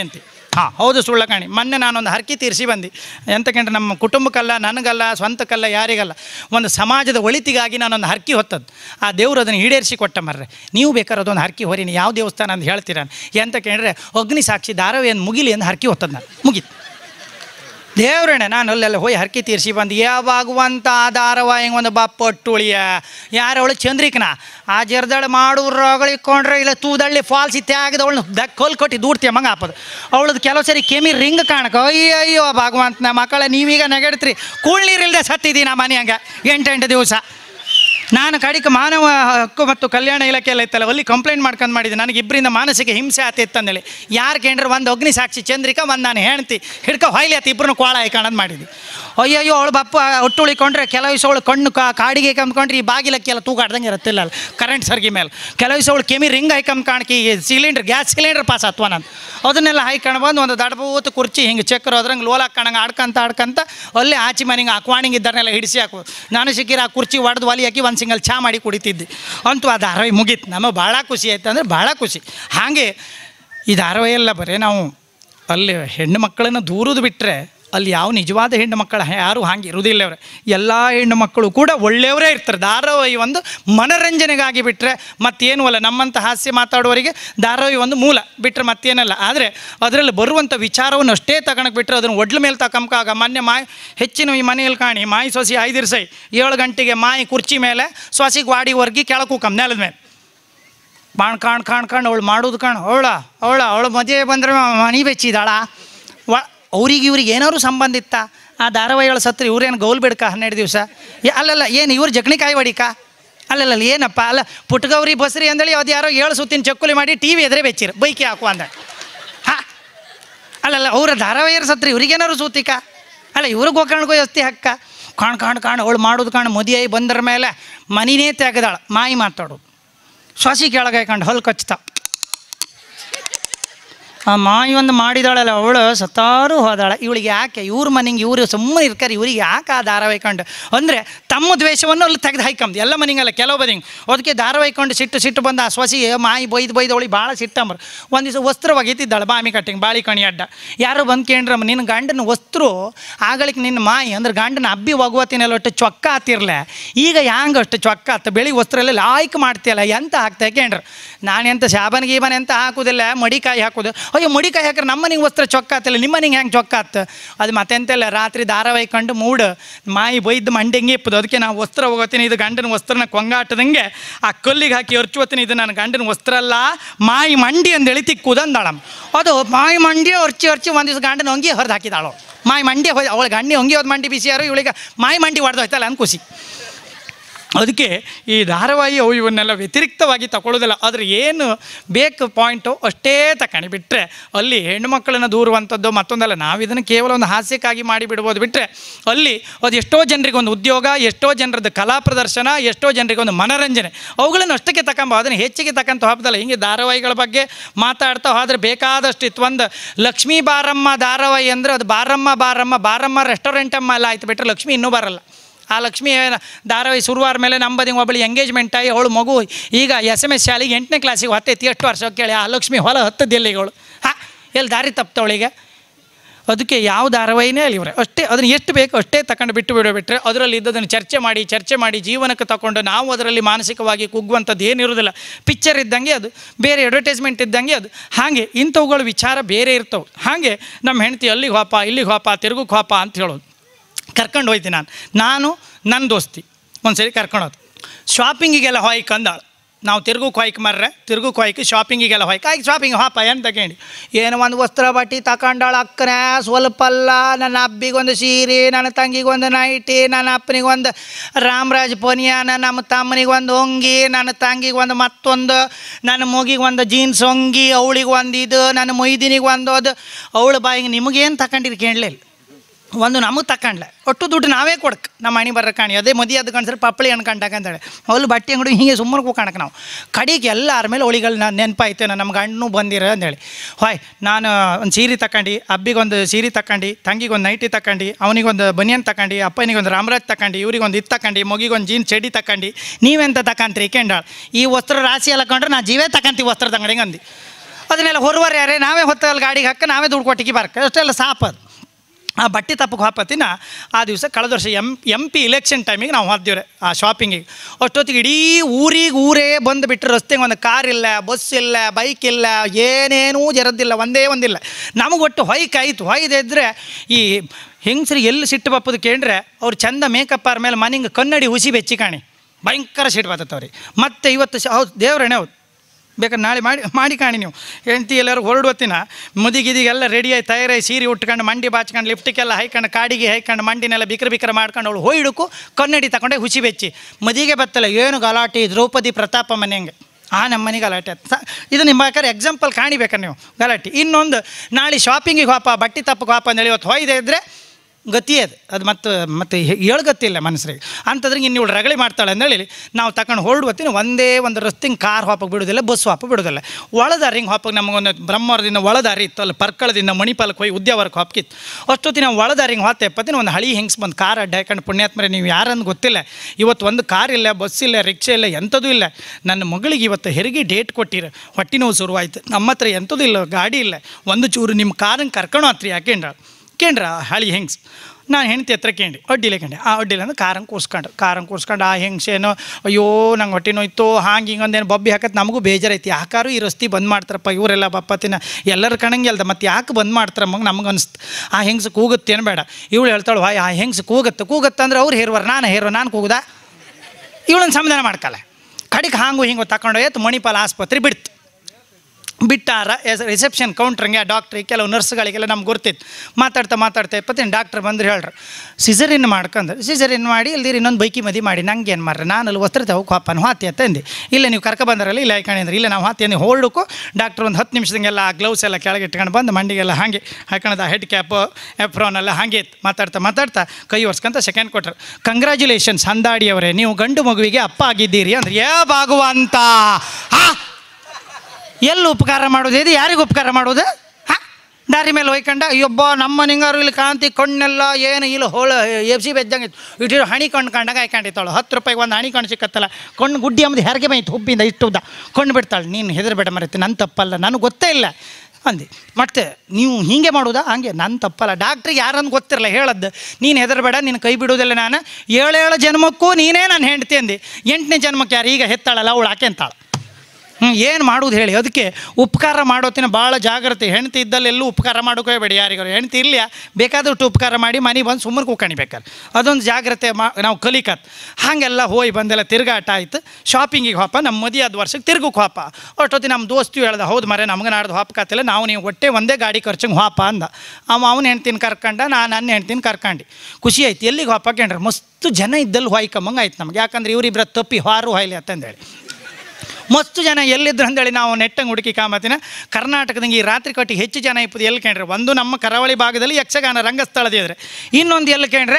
ಹಾಂ ಹೌದು ಸುಳ್ಳ ಕಾಣಿ. ಮೊನ್ನೆ ನಾನೊಂದು ಹರಕೆ ತೀರಿಸಿ ಬಂದು ಎಂತಕಂದ್ರೆ ನಮ್ಮ ಕುಟುಂಬಕ್ಕಲ್ಲ, ನನಗಲ್ಲ, ಸ್ವಂತಕ್ಕಲ್ಲ, ಯಾರಿಗಲ್ಲ, ಒಂದು ಸಮಾಜದ ಒಳಿತಿಗಾಗಿ ನಾನೊಂದು ಹರಕೆ ಹೊತ್ತದ್ದು. ಆ ದೇವರು ಅದನ್ನು ಈಡೇರಿಸಿ ಕೊಟ್ಟ ಮರ್ರೆ. ನೀವು ಬೇಕಾದ್ರೆ ಅದೊಂದು ಹರಕೆ ಹೊರೀನಿ, ಯಾವ ದೇವಸ್ಥಾನ ಅಂತ ಹೇಳ್ತೀರ ಎಂತಕಂದ್ರೆ ಅಗ್ನಿ ಸಾಕ್ಷಿ ಧಾರಾವಾಹಿಯನ್ನು ಮುಗಿಲಿ ಎಂದು ಹರಕೆ ಹೊತ್ತದ್ದು ನಾನು. ಮುಗೀತು ದೇವ್ರಣ್ಣ. ನಾನು ಅಲ್ಲೆಲ್ಲ ಹೋಗಿ ಹರಕೆ ತೀರಿಸಿ ಬಂದು ಯಾವಾಗುವಂಥ ಆ ಧಾರಾವಾಹಿ ಒಂದು ಬಾಪಟ್ಟುಳಿಯ ಯಾರವಳು ಚಂದ್ರಿಕನ ಆ ಜರ್ದಳು ಮಾಡೋರಾಗಳಿಕೊಂಡ್ರೆ ಇಲ್ಲ ತೂದಳ್ಳಿ ಫಾಲ್ಸ್ ಇತ್ತೆ ಆಗದ ಅವಳು ದ ಕೊಲ್ ಕೊಟ್ಟು ದೂಡ್ತೀಯ ಮಂಗ ಹಾಕೋದು. ಅವಳದು ಕೆಲವು ಸರಿ ಕೆಮಿ ರಿಂಗ್ ಕಾಣಕ ಅಯ್ಯೋ ಅಯ್ಯೋ ಭಾಗವಂತನ ಮಕ್ಕಳ ನೀವೀಗ ನೆಗೆಡ್ತ್ರಿ ಕೂಳ್ ನೀರಿಲ್ದೆ ಸತ್ತಿದ್ದೀನಿ ಆ ಮನೆಯಂಗೆ ಎಂಟೆಂಟು ದಿವಸ. ನಾನು ಕಡಿಕ ಮಾನವ ಹಕ್ಕು ಮತ್ತು ಕಲ್ಯಾಣ ಇಲಾಖೆ ಎಲ್ಲ ಇತ್ತಲ್ಲ ಅಲ್ಲಿ ಕಂಪ್ಲೇಂಟ್ ಮಾಡ್ಕೊಂಡು ಮಾಡಿದ್ದೆ. ನನಗೆ ಇಬ್ಬರಿಂದ ಮಾನಸಿಕ ಹಿಂಸೆ ಆತಿತ್ತು ಅಂದೇಳಿ. ಯಾರು ಕೇಂದ್ರ ಒಂದು ಅಗ್ನಿ ಸಾಕ್ಷಿ ಚಂದ್ರಿಕಾ, ಒಂದು ನಾನು ಹೆಣ್ತಿ ಹಿಡ್ಕೊ ಹೊಯ್ಲಿ ಆತ ಇಬ್ಬರನ್ನು ಕೋಳ ಹಾಕೋಣದು ಮಾಡಿದ್ವಿ. ಅಯ್ಯಯ್ಯೋ ಅವಳು ಬಪ್ಪ ಒಟ್ಟು ಉಳಿಕೊಂಡ್ರೆ ಕೆಲವು ದಿವಸ ಅವಳು ಕಣ್ಣು ಕಾ ಕಾಡಿಗೆ ಕಂದ್ಕೊಂಡ್ರೆ ಈ ಬಾಗಿಲಕ್ಕೆಲ್ಲ ತೂಗಾಡ್ದಂಗೆ ಇರುತ್ತಿಲ್ಲ ಅಲ್ಲಿ ಕರೆಂಟ್ ಸರ್ಗಿ ಮೇಲೆ. ಕೆಲವು ದಿವಸ ಅವಳು ಕೆಮಿ ರಿಂಗ್ ಹಾಕಂದು ಕಾಣಕಿ ಸಿಲಿಂಡ್ರ್ ಗ್ಯಾಸ್ ಸಿಲಿಂಡ್ರ್ ಪಾಸ್ ಆತ್ವ ನಾನು ಅದನ್ನೆಲ್ಲ ಹಾಯ್ಕೊಂಡು ಬಂದು ಒಂದು ದಡಬೂತು ಕುರ್ಚಿ ಹಿಂಗೆ ಚಕ್ರ ಅದ್ರಂಗೆ ಲೋಲ್ ಹಾಕೋಣಂಗೆ ಆಡ್ಕೊಂತ ಆಡ್ಕೊಂತ ಅಲ್ಲೇ ಆಚೆ ಮನೆಗೆ ಹಾಕ್ವಾಣಿಂಗ್ ಇದ್ದಾರನ್ನೆಲ್ಲ ಹಿಡಿಸಿ ಹಾಕುವುದು. ನಾನು ಸಿಕ್ಕಿರ ಆ ಕುರ್ಚಿ ಹೊಡೆದು ಒಲಿ ಹಾಕಿ ಒಂದು ಸಿಂಗಲ್ ಚಾ ಮಾಡಿ ಕುಡಿತಿದ್ದೆ. ಅಂತೂ ಆ ಧಾರಾವಾಹಿ ಮುಗೀತು. ನಮಗೆ ಭಾಳ ಖುಷಿ ಆಯ್ತು ಅಂದರೆ ಭಾಳ ಖುಷಿ. ಹಾಗೆ ಈ ಧಾರಾವಾಹಿ ಎಲ್ಲ ಬರೀ ನಾವು ಅಲ್ಲಿ ಹೆಣ್ಣು ಮಕ್ಕಳನ್ನು ದೂರದು ಬಿಟ್ಟರೆ ಅಲ್ಲಿ ಯಾವ ನಿಜವಾದ ಹೆಣ್ಣು ಮಕ್ಕಳು ಯಾರೂ ಹಾಗೆ ಇರುವುದಿಲ್ಲ. ಅವರೇ ಎಲ್ಲ ಹೆಣ್ಣು ಮಕ್ಕಳು ಕೂಡ ಒಳ್ಳೆಯವರೇ ಇರ್ತಾರೆ. ಧಾರಾವಾಹಿ ಒಂದು ಮನರಂಜನೆಗಾಗಿ ಬಿಟ್ಟರೆ ಮತ್ತೇನೂ ಅಲ್ಲ. ನಮ್ಮಂಥ ಹಾಸ್ಯ ಮಾತಾಡುವವರಿಗೆ ಧಾರಾವಾಹಿ ಒಂದು ಮೂಲ ಬಿಟ್ಟರೆ ಮತ್ತೇನಲ್ಲ. ಆದರೆ ಅದರಲ್ಲಿ ಬರುವಂಥ ವಿಚಾರವನ್ನು ಅಷ್ಟೇ ತಗೊಳಕ್ಕೆ ಬಿಟ್ಟರೆ ಅದನ್ನು ಒಡ್ಲ ಮೇಲೆ ತಗೊಂಕಾಗ ಮೊನ್ನೆ ಮಾಯಿ ಹೆಚ್ಚಿನ ಈ ಮನೆಯಲ್ಲಿ ಕಾಣಿ ಮಾಯಿ ಸೊಸಿ ಐದಿರ್ಸೈ ಏಳು ಗಂಟೆಗೆ ಮಾಯಿ ಕುರ್ಚಿ ಮೇಲೆ ಸೊಸಿಗೆ ವಾಡಿ ವರ್ಗಿ ಕೆಳಕು ಕಮ್ ನೆಲದ ಮೇಲೆ ಬಾಣ್ ಕಾಣ್ ಕಾಣ್ ಕಾಣ್ ಅವಳು ಮಾಡೋದು ಕಾಣು ಅವಳ ಅವಳ ಅವಳು ಮದುವೆ ಬಂದರೆ ಮನೆ ಬೆಚ್ಚಿದಾಳ. ವ ಅವ್ರಿಗೆ ಇವ್ರಿಗೆ ಏನಾದ್ರು ಸಂಬಂಧ ಇತ್ತ ಆ ಧಾರಾವಾಹಿಗಳು ಸತ್ರಿ ಇವ್ರೇನು ಗೌಲ್ ಬಿಡ್ಕ ಹನ್ನೆರಡು ದಿವಸ ಅಲ್ಲಲ್ಲ ಏನು ಇವ್ರು ಜಗಣಿಕಾಯಿ ಹೊಡಿಕ ಅಲ್ಲಲ್ಲ ಏನಪ್ಪ ಅಲ್ಲ ಪುಟ್ಗೌರಿ ಬಸ್ರಿ ಅಂದೇಳಿ ಅದು ಯಾರೋ ಏಳು ಸುತ್ತಿನ ಚಕ್ಕುಲಿ ಮಾಡಿ ಟಿ ವಿ ಎದುರೇ ಬೆಚ್ಚಿರು ಬೈಕಿ ಹಾಕುವ ಅಂದ. ಹಾಂ ಅಲ್ಲಲ್ಲ ಅವ್ರ ಧಾರಾವಾಹಿಯರು ಸತ್ರಿ ಇವ್ರಿಗೇನಾದ್ರು ಸೂತಿಕ ಅಲ್ಲ ಇವ್ರಿಗೆ ಗೋಕರ್ಣಕ್ಕೂ ಜಾಸ್ತಿ ಹಕ್ಕ ಕಾಣ್ ಕಾಣ್ ಕಾಣ್ ಅವಳು ಮಾಡೋದು ಕಾಣು ಮದುವೆ ಬಂದ್ರ ಮೇಲೆ ಮನಿನೇ ತೆಗೆದಾಳ ಮಾಯಿ ಮಾತಾಡೋದು ಶ್ವಾಸಿ ಕೆಳಗೆ ಹಾಕೊಂಡು ಹೊಲ್ ಕಚ್ತಾ ಆ ಮಾಯಿ ಒಂದು ಮಾಡಿದಾಳಲ್ಲ ಅವಳು ಸತ್ತಾರು ಹೋದಾಳ. ಇವಳಿಗೆ ಯಾಕೆ ಇವ್ರ ಮನೆಗೆ ಇವರು ಸುಮ್ಮನೆ ಇರ್ತಾರೆ ಇವ್ರಿಗೆ ಯಾಕೆ ಆ ಧಾರಾವಾಹಿ ಕಂಡು ಅಂದರೆ ತಮ್ಮ ದ್ವೇಷವನ್ನು ಅಲ್ಲಿ ತೆಗೆದು ಹಾಕಂದು ಎಲ್ಲ ಮನೆಗಲ್ಲ ಕೆಲವು ಬದಿಂಗೆ ಅದಕ್ಕೆ ಧಾರಾವಾಹಿ ಕೊಂಡು ಸಿಟ್ಟು ಸಿಟ್ಟು ಬಂದು ಆ ಸೊಸಿ ಮಾಯಿ ಬೈದು ಬೈದು ಅವಳಿಗೆ ಭಾಳ ಸಿಟ್ಟಂಬ್ರು. ಒಂದು ದಿವಸ ವಸ್ತ್ರ ಒಗಿತಿದ್ದಾಳೆ ಬಾಮಿ ಕಟ್ಟಿಂಗ್ ಬಾಳಿ ಕಣಿ ಅಡ್ಡ ಯಾರು ಬಂದು ಕೇಳ್ರಮ್ಮ ನಿನ್ನ ಗಂಡನ ವಸ್ತ್ರು ಆಗಳಿಗೆ ನಿನ್ನ ಮಾಯಿ ಅಂದ್ರೆ ಗಂಡನ ಅಬ್ಬಿ ಒಗುವತ್ತಿನೆಲ್ಲ ಒಟ್ಟು ಚೊಕ್ಕ ಆತಿರ್ಲೆ ಈಗ ಹ್ಯಾಂಗೆ ಅಷ್ಟು ಚೊಕ್ಕ ಆತ ಬೆಳಿಗ್ಗೆ ವಸ್ತ್ರ ಎಲ್ಲ ಆಯ್ಕೆ ಮಾಡ್ತೀಯಲ್ಲ ಎಂತ ಹಾಕ್ತಾ ಕೇಳ್ರ ನಾನು ಎಂತ ಶಾಬನ್ ಗೀಬನ್ ಎಂತ ಹಾಕೋದಿಲ್ಲ ಮಡಿಕಾಯಿ ಹಾಕೋದು. ಅಯ್ಯೋ ಮಡಿಕಾಯಿ ಹಾಕ್ರೆ ನಮ್ಮ ಮನೆಗೆ ವಸ್ತ್ರ ಚೊಕ್ಕ ಆತಲ್ಲ ನಿಮ್ಮ ಮನೆಗೆ ಹೆಂಗೆ ಚೊಕ್ಕ ಆತ ಅದು ಮತ್ತೆಂತೆಲ್ಲ ರಾತ್ರಿ ಧಾರಾವಾಹಿ ಕಂಡು ಮೂಡು ಮಾಯಿ ಬೈದು ಮಂಡೆಂಗೆ ಇಪ್ಪದು ಅದಕ್ಕೆ ನಾವು ವಸ್ತ್ರ ಹೋಗೋತೀನಿ ಇದು ಗಂಡನ ವಸ್ತ್ರನ ಕೊಂಗಾಟದಂಗೆ ಆ ಕಲ್ಲಿಗೆ ಹಾಕಿ ಹೊರ್ಚೋತೀನಿ ಇದು ನನ್ನ ಗಂಡನ ವಸ್ತ್ರ ಅಲ್ಲ ಮಾಯಿ ಮಂಡಿ ಅಂದೇಳಿ ತಿಕ್ಕುದಂದಾಳಮ್ಮ. ಅದು ಮಾಯಿ ಮಂಡಿ ಹೊರ್ಚಿ ಹೊರ್ಚಿ ಒಂದು ದಿವಸ ಗಂಡನ ಹೊಂಗಿ ಹೊರದು ಹಾಕಿದಾಳು ಮಾಯಿ ಮಂಡಿ ಹೋಯ್ ಅವಳು ಗಂಡಿ ಹೊಂಗಿ ಹೋದ್ ಮಂಡಿ ಬಿಸಿ ಯಾರು ಇವಳಿಗೆ ಮಾಯಿ ಮಂಡಿ ಹೊಡೆದು ಹೋಯ್ತಲ್ಲ ಅನ್ ಖುಷಿ. ಅದಕ್ಕೆ ಈ ಧಾರಾವಾಹಿ ಅವು ಇವನ್ನೆಲ್ಲ ವ್ಯತಿರಿಕ್ತವಾಗಿ ತಗೊಳ್ಳೋದಿಲ್ಲ. ಆದರೆ ಏನು ಬೇಕು ಪಾಯಿಂಟು ಅಷ್ಟೇ ತಗೊಂಡು ಬಿಟ್ಟರೆ ಅಲ್ಲಿ ಹೆಣ್ಣುಮಕ್ಕಳನ್ನು ದೂರುವಂಥದ್ದು ಮತ್ತೊಂದಲ್ಲ. ನಾವು ಇದನ್ನು ಕೇವಲ ಒಂದು ಹಾಸ್ಯಕ್ಕಾಗಿ ಮಾಡಿಬಿಡ್ಬೋದು ಬಿಟ್ಟರೆ ಅಲ್ಲಿ ಅದು ಎಷ್ಟೋ ಜನರಿಗೆ ಒಂದು ಉದ್ಯೋಗ, ಎಷ್ಟೋ ಜನರದ್ದು ಕಲಾ ಪ್ರದರ್ಶನ, ಎಷ್ಟೋ ಜನರಿಗೆ ಒಂದು ಮನರಂಜನೆ ಅವುಗಳನ್ನು ಅಷ್ಟಕ್ಕೆ ತಗೊಂಬ ಅದನ್ನು ಹೆಚ್ಚಿಗೆ ತಗೊಂತ ಹೋಗ್ದಲ್ಲ. ಹಿಂಗೆ ಧಾರಾವಾಹಿಗಳ ಬಗ್ಗೆ ಮಾತಾಡ್ತಾ ಹೋದರೆ ಬೇಕಾದಷ್ಟು ಇತ್ತು. ಒಂದು ಲಕ್ಷ್ಮೀ ಬಾರಮ್ಮ ಧಾರಾವಾಹಿ ಅಂದರೆ ಅದು ಬಾರಮ್ಮ ಬಾರಮ್ಮ ಬಾರಮ್ಮ ರೆಸ್ಟೋರೆಂಟಮ್ಮ ಎಲ್ಲ ಆಯ್ತು ಬಿಟ್ಟರೆ ಲಕ್ಷ್ಮಿ ಇನ್ನೂ ಬರಲ್ಲ. ಆ ಲಕ್ಷ್ಮಿ ಧಾರಾವಾಹಿ ಶುರುವಾರ ಮೇಲೆ ನಂಬದಿ ಒಬ್ಬಳು ಎಂಗೇಜ್ಮೆಂಟ್ ಆಗಿ ಅವಳು ಮಗು ಈಗ ಎಸ್ ಎಮ್ ಎಸ್ ಶಾಲೆಗೆ ಎಂಟನೇ ಕ್ಲಾಸಿಗೆ ಹತ್ತೈತಿ ಎಷ್ಟು ವರ್ಷ ಕೇಳಿ ಆ ಲಕ್ಷ್ಮಿ ಹೊಲ ಹತ್ತದಿಲ್ಲ ಈಗ ಅವಳು ಹಾಂ ಎಲ್ಲಿ ದಾರಿ ತಪ್ತವಳಿಗೆ. ಅದಕ್ಕೆ ಯಾವ ಧಾರಾವಾಹಿನೇ ಅಲ್ಲಿ ಇವರೇ ಅಷ್ಟೇ ಅದನ್ನು ಎಷ್ಟು ಬೇಕು ಅಷ್ಟೇ ತಗೊಂಡು ಬಿಟ್ಟು ಬಿಡೋಬಿಟ್ರೆ ಅದರಲ್ಲಿ ಇದ್ದದನ್ನು ಚರ್ಚೆ ಮಾಡಿ ಚರ್ಚೆ ಮಾಡಿ ಜೀವನಕ್ಕೆ ತಗೊಂಡು ನಾವು ಅದರಲ್ಲಿ ಮಾನಸಿಕವಾಗಿ ಕುಗ್ಗುವಂಥದ್ದು ಏನಿರೋದಿಲ್ಲ. ಪಿಕ್ಚರ್ ಇದ್ದಂಗೆ ಅದು ಬೇರೆ ಅಡ್ವರ್ಟೈಸ್ಮೆಂಟ್ ಇದ್ದಂಗೆ ಅದು ಹಾಗೆ ಇಂಥವುಗಳು ವಿಚಾರ ಬೇರೆ ಇರ್ತವೆ. ಹಾಗೆ ನಮ್ಮ ಹೆಂಡತಿ ಅಲ್ಲಿಗೆ ಹೋಪ ಇಲ್ಲಿಗೆ ಹೋಪ ತಿರುಗಕ್ಕೆ ಹೋಪ ಅಂತ ಹೇಳೋದು ಕರ್ಕೊಂಡು ಹೋಯ್ತೀನಿ ನಾನು ನಾನು ನನ್ನ ದೋಸ್ತಿ ಒಂದು ಸರಿ ಕರ್ಕೊಂಡು ಹೋದ್ ಶಾಪಿಂಗಿಗೆಲ್ಲ ಹೊಯ್ಕೆ ಅಂದಾಳು. ನಾವು ತಿರುಗಕ್ಕೆ ಹೊಯ್ಕೆ ಮರ್ರೆ ತಿರುಗಕ್ಕೆ ಹೊಯ್ಕೆ ಶಾಪಿಂಗಿಗೆಲ್ಲ ಹೊಯ್ಕೆ ಆಯ್ತು ಶಾಪಿಂಗ್ ಹಾಪ ಏನು ತಗೊಂಡು ಏನು ಒಂದು ವಸ್ತ್ರ ಬಟ್ಟೆ ತಗೊಂಡಾಳು ಅಕ್ಕನ ಸ್ವಲ್ಪಲ್ಲ. ನನ್ನ ಅಬ್ಬಿಗೊಂದು ಸೀರೆ, ನನ್ನ ತಂಗಿಗೊಂದು ನೈಟಿ, ನನ್ನ ಅಪ್ಪನಿಗೊಂದು ರಾಮರಾಜ್ ಪೊನಿಯಾನ, ನಮ್ಮ ತಮ್ಮನಿಗೊಂದು ಹೊಂಗಿ, ನನ್ನ ತಂಗಿಗೆ ಒಂದು ಮತ್ತೊಂದು, ನನ್ನ ಮಗಿಗೆ ಒಂದು ಜೀನ್ಸ್ ಹೊಂಗಿ, ಅವಳಿಗೆ ಒಂದು ಇದು, ನನ್ನ ಮೊಯ್ದಿನಿಗೆ ಒಂದು ಅದು. ಅವಳು ಬಾಯಿಗೆ ನಿಮಗೇನು ತಗೊಂಡಿರಿ ಕೇಳಲಿಲ್ಲ ಒಂದು ನಮಗೆ ತಗೊಂಡ್ಲೆ ಒಟ್ಟು ದುಡ್ಡು ನಾವೇ ಕೊಡಕ್ಕೆ ನಮ್ಮ ಮನೆ ಬರೋ ಕಾಣಿ ಅದೇ ಮದಿ ಅದು ಕಣ್ಸರಿ ಪಪ್ಪಳಿ ಹಣ್ಣು ಕಂಡಾಕಂತಾಳೆ ಅವಳು ಬಟ್ಟೆ ಅಂಗಡಿ ಹೀಗೆ ಸುಮ್ಮನೆ ಕೂಕಾಣಕ್ಕೆ ನಾವು ಕಡೆಗೆ ಎಲ್ಲರ ಮೇಲೆ ಅವಳಿಗಳು ನಾನು ನೆನಪಾಯ್ತೇನೆ ನಮ್ಮ ಗಂಡನೂ ಬಂದಿರ ಅಂದೇಳಿ ಹಾಯ್ ನಾನು ಒಂದು ಸೀರೆ ತಗೊಂಡು ಅಬ್ಬಿಗೊಂದು ಸೀರೆ ತಗೊಂಡು ತಂಗಿಗೊಂದು ನೈಟಿ ತಗೊಂಡು ಅವನಿಗೊಂದು ಬನಿಯನ್ ತಗೊಂಡು ಅಪ್ಪನಿಗೊಂದು ರಾಮರಾಜ್ ತಗೊಂಡು ಇವ್ರಿಗೊಂದು ಇದು ತಗೊಂಡು ಮಗಿಗೊಂದು ಜೀನ್ಸ್ ಚಡಿ ತಗೊಂಡು ನೀವೆಂತ ತಗೊಂತೀರಿ ಕೇಂಡಾಳು ಈ ವಸ್ತ್ರ ರಾಶಿ ಎಲ್ಲ ಕಂಡ್ರೆ ನಾ ಜೀವೇ ತಗೊಂತೀವಿ ವಸ್ತ್ರದ ಅಂಗಡಿಗೆ ಅಂದು ಅದನ್ನೆಲ್ಲ ಹೊರವರೆ ಯಾರೇ ನಾವೇ ಹೊತ್ತಲ್ಲಿ ಗಾಡಿಗೆ ಹಾಕಿ ನಾವೇ ದುಡ್ಡು ಕೊಟ್ಟಿಗೆ ಬರ್ಕ ಅಷ್ಟೆಲ್ಲ ಸಾಪದು. ಆ ಬಟ್ಟೆ ತಪ್ಪಕ್ಕೆ ಹಾಪತ್ತಿನ ಆ ದಿವಸ ಕಳೆದ ವರ್ಷ ಎಮ್ ಎಮ್ ಪಿ ಇಲೆಕ್ಷನ್ ಟೈಮಿಗೆ ನಾವು ಹೋದ್ದಿವ್ರೆ ಆ ಶಾಪಿಂಗಿಗೆ. ಅಷ್ಟೊತ್ತಿಗೆ ಇಡೀ ಊರಿಗೆ ಊರೇ ಬಂದು ಬಿಟ್ಟರೆ ರಸ್ತೆಗೆ ಒಂದು ಕಾರ್ ಇಲ್ಲ, ಬಸ್ ಇಲ್ಲ, ಬೈಕ್ ಇಲ್ಲ, ಏನೇನೂ ಜರದ್ದಿಲ್ಲ, ಒಂದೇ ಒಂದಿಲ್ಲ. ನಮಗೆ ಒಟ್ಟು ಹೊಯ್ಕೆ ಆಯಿತು. ಹೊಯ್ದಿದ್ರೆ ಈ ಹೆಂಗಸ್ರಿಗೆ ಎಲ್ಲಿ ಸಿಟ್ಟು ಬಪ್ಪದು ಕೇಳ್ರೆ ಅವ್ರು ಚಂದ ಮೇಕಪ್ ಆರ ಮೇಲೆ ಮನೆಗೆ ಕನ್ನಡಿ ಹುಸಿ ಬೆಚ್ಚಿ ಕಾಣಿ ಭಯಂಕರ ಸಿಟ್ಟು ಬರ್ತವ್ರಿ. ಮತ್ತು ಇವತ್ತು ಹೌದು ದೇವ್ರಣೆ ಹೌದು ಬೇಕಾದ್ರೆ ನಾಳೆ ಮಾಡಿ ಮಾಡಿ ಕಾಣಿ ನೀವು ಹೆಂಡ್ತಿ ಎಲ್ಲರೂ ಹೊರಡುವತ್ತಿನ ಮುದಿಗಿದಿಗೆಲ್ಲ ರೆಡಿಯಾಗಿ ತಯಾರಾಗಿ ಸೀರೆ ಉಟ್ಕೊಂಡು ಮಂಡಿ ಬಾಚ್ಕೊಂಡು ಲಿಫ್ಟಿಗೆಲ್ಲ ಹೈಕೊಂಡು ಕಾಡಿಗೆ ಹೈಕೊಂಡು ಮಂಡಿನೆಲ್ಲ ಬಿಕ್ರ ಬಿಕ್ರ ಮಾಡ್ಕೊಂಡು ಅವಳು ಹೋಯ್ಡುಕು ಕನ್ನಡಿ ತಗೊಂಡೆ ಹುಸಿ ಬೆಚ್ಚಿ ಮದಿಗೆ ಬತ್ತಲ್ಲ ಏನು ಗಲಾಟೆ ದ್ರೌಪದಿ ಪ್ರತಾಪ ಮನೆಯಂಗೆ ಆ ನಮ್ಮ ಮನೆ ಗಲಾಟೆ ಅಂತ. ಇದು ನಿಮ್ಮ ಬೇಕಾದ್ರೆ ಎಕ್ಸಾಂಪಲ್ ಕಾಣಿಬೇಕಾರೆ ನೀವು ಗಲಾಟೆ. ಇನ್ನೊಂದು ನಾಳೆ ಶಾಪಿಂಗಿಗೆ ಹೋಪ ಬಟ್ಟೆ ತಪ್ಪಕ್ಕೆ ಹೋಪ ಅಂತೇಳಿ ಇವತ್ತು ಹೊಯ್ದೆ ಇದ್ದರೆ ಗತಿ ಅದು ಅದು ಮತ್ತು ಮತ್ತು ಹೇಳ್ಗತ್ತಿಲ್ಲ ಮನಸ್ಸಿಗೆ ಅಂಥದ್ರಿಗೆ ಇನ್ನು ಇವಳು ರಗಳೆ ಮಾಡ್ತಾಳೆ ಅಂದೇಳಿ ನಾವು ತಗೊಂಡು ಹೊರಡುವತ್ತಿನ ಒಂದೇ ಒಂದು ರಸ್ತಿಂಗೆ ಕಾರ್ ಹಾಪಕ್ಕೆ ಬಿಡೋದಿಲ್ಲ, ಬಸ್ ಹಾಪ ಬಿಡೋದಿಲ್ಲ. ಒಳದಾರಿಂಗೆ ಹಾಪಕ್ಕೆ ನಮಗೊಂದು ಬ್ರಹ್ಮವರದಿಂದ ಒಳದಾರಿ ಇತ್ತು, ಅಲ್ಲಿ ಪರ್ಕಳದಿಂದ ಮಣಿಪಾಲಕ್ಕೆ ಹೋಗಿ ಉದ್ಯಾವರಕ್ಕೆ ಹಾಕಿತ್ತು. ಅಷ್ಟೊತ್ತಿನ ನಾವು ಒಳದಾರಿಂಗೆ ಹೋಗ್ತಾ ಎಪ್ಪತ್ತಿನ ಒಂದು ಹಳಿ ಹೆಂಗ್ಸ್ ಬಂದು ಕಾರ್ ಅಡ್ಡ ಹಾಕೊಂಡು ಪುಣ್ಯಾತ್ಮರೆ ನೀವು ಯಾರಂದು ಗೊತ್ತಿಲ್ಲ. ಇವತ್ತು ಒಂದು ಕಾರ್ ಇಲ್ಲ, ಬಸ್ ಇಲ್ಲ, ರಿಕ್ಷಾ ಇಲ್ಲ, ಎಂಥದೂ ಇಲ್ಲ. ನನ್ನ ಮಗಳಿಗೆ ಇವತ್ತು ಹೆರಿಗೆ ಡೇಟ್ ಕೊಟ್ಟಿರ ಹೊಟ್ಟೆ ನೋವು ಶುರುವಾಯ್ತು, ನಮ್ಮ ಹತ್ರ ಎಂಥದೂ ಇಲ್ಲ, ಗಾಡಿ ಇಲ್ಲ, ಒಂದು ಚೂರು ನಿಮ್ಮ ಕಾರಂಗೆ ಕರ್ಕೊಂಡು ಹತ್ರಿ ಯಾಕೇಂಡ್ರ ಕೇಂದ್ರ ಹಳಿ ಹೆಂಗ್ಸ್. ನಾನು ಹೆಂಡ್ತಿ ಹತ್ರ ಕೇಳಿ ಅಡ್ಡಿಲೆ ಕಂಡೆ ಆ ಅಡ್ಡಿಲ್ಲ ಅಂದ್ರೆ ಕಾರಂಗೆ ಕೂರ್ಸ್ಕೊಂಡ್ರು ಕಾರಂಗೆ ಕೂರ್ಸ್ಕೊಂಡು ಆ ಹೆಂಗ್ಸೇನೋ ಅಯ್ಯೋ ನಂಗೆ ಹೊಟ್ಟೆ ನೋಯ್ತು ಹಾಂಗೆ ಹಿಂಗೊಂದೇನು ಬಬ್ಬಿ ಹಾಕತ್ತೆ ನಮಗೂ ಬೇಜಾರೈತಿ. ಯಾಕಾರು ಈ ರಸ್ತೆ ಬಂದ್ ಮಾಡ್ತಾರಪ್ಪ ಇವರೆಲ್ಲ ಬಪ್ಪತ್ತಿನ ಎಲ್ಲರ ಕಣಂಗೆ ಅಲ್ದ ಮತ್ತು ಯಾಕೆ ಬಂದ್ ಮಾಡ್ತಾರೆ ಮಗ ನಮ್ಗೆ ಅನಿಸ್ತು. ಆ ಹೆಂಗ್ಸ್ ಕೂಗುತ್ತೇನು ಬೇಡ ಇವಳು ಹೇಳ್ತಾಳು ಹಾಯ್ ಆ ಹೆಂಗ್ಸ್ ಕೂಗತ್ತೆ ಕೂಗತ್ತೆ ಅಂದ್ರೆ ಅವ್ರು ಹೇರುವಾರ ನಾನು ಹೇರುವ ನಾನು ಕೂಗುದ ಇವಳನ್ನು ಸಮಾಧಾನ ಮಾಡ್ಕಲ್ಲ. ಕಡೆಗೆ ಹಾಂಗು ಹಿಂಗೆ ತಗೊಂಡೋಯ್ತು ಮಣಿಪಾಲ ಆಸ್ಪತ್ರೆ ಬಿಡ್ತು. ಬಿಟ್ಟಾರ ರಿಸೆಪ್ಷನ್ ಕೌಂಟ್ರಂಗೆ ಡಾಕ್ಟ್ರಿಗೆ ಕೆಲವು ನರ್ಸ್ಗಳಿಗೆಲ್ಲ ನಮ್ಗೆ ಗೊತ್ತಿತ್ತು. ಮಾತಾಡ್ತಾ ಮಾತಾಡ್ತಾ ಇಪ್ಪತ್ತೇನು ಡಾಕ್ಟ್ರ್ ಬಂದ್ರೆ ಹೇಳ್ರು ಸಿಸರಿನ್ ಮಾಡ್ಕೊಂಡ್ರೆ ಸಿಸರಿನ್ ಮಾಡಿ ಇಲ್ದಿರಿ ಇನ್ನೊಂದು ಬೈಕಿ ಮದಿ ಮಾಡಿ ನಂಗೆ ಏನು ಮಾಡ್ರಿ ನಾನು ಅಲ್ಲಿ ವಸ್ತ್ರ ತಗೋಕೆ ಹಾಪನ ಹಾತಿ ಅಂತಂದು ಇಲ್ಲ ನೀವು ಕರ್ಕ ಬಂದಾರಲ್ಲ ಇಲ್ಲ ಹಾಕೊಂಡಿದ್ರೆ ಇಲ್ಲ ನಾವು ಹಾತಿ ಅಂದು ಹೊರಡಕ್ಕೂ ಡಾಕ್ಟ್ರ್ ಒಂದು ಹತ್ತು ನಿಮಿಷದಂಗೆಲ್ಲ ಆ ಗ್ಲೌಸ್ ಎಲ್ಲ ಕೆಳಗೆ ಇಟ್ಕೊಂಡು ಬಂದು ಮಂಡಿಗೆಲ್ಲ ಹಾಗೆ ಹಾಕೊಳ್ಳೋದು ಹೆಡ್ ಕ್ಯಾಪು ಎಪ್ರೋನೆಲ್ಲ ಹಾಗೆ ಇತ್ತು. ಮಾತಾಡ್ತಾ ಮಾತಾಡ್ತಾ ಕೈ ಒರ್ಸ್ಕೊಂತ ಸೆಕೆಂಡ್ ಕೊಟ್ರು. ಕಂಗ್ರ್ಯಾಚುಲೇಷನ್ಸ್ ಹಂದಾಡಿಯವರೇ ನೀವು ಗಂಡು ಮಗುವಿಗೆ ಅಪ್ಪ ಆಗಿದ್ದೀರಿ ಅಂದ್ರೆ ಏ ಭಾಗುವಂತ ಹಾ ಎಲ್ಲಿ ಉಪಕಾರ ಮಾಡೋದು ಇದು ಯಾರಿಗೆ ಉಪಕಾರ ಮಾಡೋದು ಹಾಂ ದಾರಿ ಮೇಲೆ ಹೋಯ್ಕಂಡ ಅಯ್ಯೊಬ್ಬ ನಮ್ಮ ನಿಂಗಾರು ಇಲ್ಲಿ ಕಾಂತಿ ಕಣ್ಣೆಲ್ಲ ಏನು ಇಲ್ಲ ಹೋಳ ಎಫ್ ಸಿ ಬೆಜ್ಜಂಗೆ ಇಟ್ಟಿರೋ ಹಣಿ ಕಣ್ಣು ಕಂಡಾಗ ಹಾಕೊಂಡಿತ್ತಾಳು ಹತ್ತು ರೂಪಾಯಿಗೆ ಒಂದು ಹಣಿ ಕಣ್ಣು ಸಿಕ್ಕತ್ತಲ್ಲ ಕಣ್ಣು ಗುಡ್ಡಿ ಅಂಬದು ಹೆರಿಗೆ ಬೈತು ಹುಬ್ಬಿಂದ ಇಟ್ಟುದ ಕೊಂಡು ಬಿಡ್ತಾಳೆ. ನೀನು ಹೆದರ್ಬೇಡ ಮರೈತಿ ನನ್ನ ತಪ್ಪಲ್ಲ ನನಗೆ ಗೊತ್ತೇ ಇಲ್ಲ ಅಂದು. ಮತ್ತೆ ನೀವು ಹೀಗೆ ಮಾಡೋದಾ ಹಂಗೆ ನನ್ನ ತಪ್ಪಲ್ಲ ಡಾಕ್ಟ್ರಿಗೆ ಯಾರನ್ನು ಗೊತ್ತಿರಲ್ಲ ಹೇಳದ್ದು ನೀನು ಹೆದರ್ಬೇಡ ನೀನು ಕೈ ಬಿಡೋದಿಲ್ಲ ನಾನು ಏಳೇಳು ಜನ್ಮಕ್ಕೂ ನೀನೇ ನಾನು ಹೆಂಡ್ತಿ ಅಂದು. ಎಂಟನೇ ಜನ್ಮಕ್ಕೆ ಯಾರು ಈಗ ಹೆತ್ತಾಳಲ್ಲ ಅವಳು ಆಕೆ ಅಂತಾಳೆ. ಹ್ಞೂ ಏನು ಮಾಡೋದು ಹೇಳಿ ಅದಕ್ಕೆ ಉಪಕಾರ ಮಾಡೋತಿನ ಭಾಳ ಜಾಗ್ರತೆ. ಹೆಣ್ತಿ ಇದ್ದಲ್ಲೆಲ್ಲೂ ಉಪಕಾರ ಮಾಡೋಕೆ ಬೇಡಿ ಯಾರಿಗಾರು ಹೆಣ್ತಿ ಇರಲಿಲ್ಲ ಬೇಕಾದಷ್ಟು ಉಪಕಾರ ಮಾಡಿ ಮನೆ ಬಂದು ಸುಮ್ಮನೆ ಕೂಕಣಿಬೇಕಾರೆ ಅದೊಂದು ಜಾಗ್ರತೆ ಮಾ ನಾವು ಕಲಿಕತ್. ಹಾಗೆಲ್ಲ ಹೋಗಿ ಬಂದೆಲ್ಲ ತಿರುಗಾಟ ಆಯ್ತು. ಶಾಪಿಂಗಿಗೆ ಹೋಪ ನಮ್ಮ ಮದುವೆ ಆದ ವರ್ಷಕ್ಕೆ ತಿರ್ಗಕ್ಕೆ ಹೋಪ ಅಷ್ಟೊತ್ತಿ ನಮ್ಮ ದೋಸ್ತು ಹೇಳ್ದ ಹೌದು ಮರೆ ನಮ್ಗೆ ನಾಡ್ದು ಹೋಪಕಾತಿಲ್ಲ ನಾವು ನೀವು ಒಟ್ಟೆ ಒಂದೇ ಗಾಡಿ ಖರ್ಚಂಗೆ ಹೋಪ ಅಂದ. ಅವ ಅವನು ಹೆಣ್ತಿನ ಕರ್ಕಂಡ ನಾನು ನನ್ನ ಹೆಣ್ತಿನ ಕರ್ಕಂಡು ಖುಷಿ ಆಯ್ತು. ಎಲ್ಲಿಗೆ ಹೋಪ ಕೇಳ್ರಿ ಮಸ್ತು ಜನ ಇದ್ದಲ್ಲಿ ಹೊಯ್ಕಂಬಂಗೆ ಆಯ್ತು ನಮ್ಗೆ ಯಾಕಂದ್ರೆ ಇವರಿಬ್ಬರ ತಪ್ಪಿ ಹಾರು ಹೊಯ್ಲಿ ಅಂತಂದೇಳಿ ಮಸ್ತು ಜನ ಎಲ್ಲಿದ್ರು ಅಂದೇಳಿ ನಾವು ನೆಟ್ಟಂಗೆ ಹುಡುಕಿ ಕಾಮತಿನ ಕರ್ನಾಟಕದಂಗೆ ಈ ರಾತ್ರಿ ಕಟ್ಟಿ ಹೆಚ್ಚು ಜನ ಇಪ್ಪದು ಎಲ್ಲಿ ಕೇಳ್ರೆ ಒಂದು ನಮ್ಮ ಕರಾವಳಿ ಭಾಗದಲ್ಲಿ ಯಕ್ಷಗಾನ ರಂಗಸ್ಥಳದಿದ್ರೆ ಇನ್ನೊಂದು ಎಲ್ಲಿ ಕೇಳ್ರೆ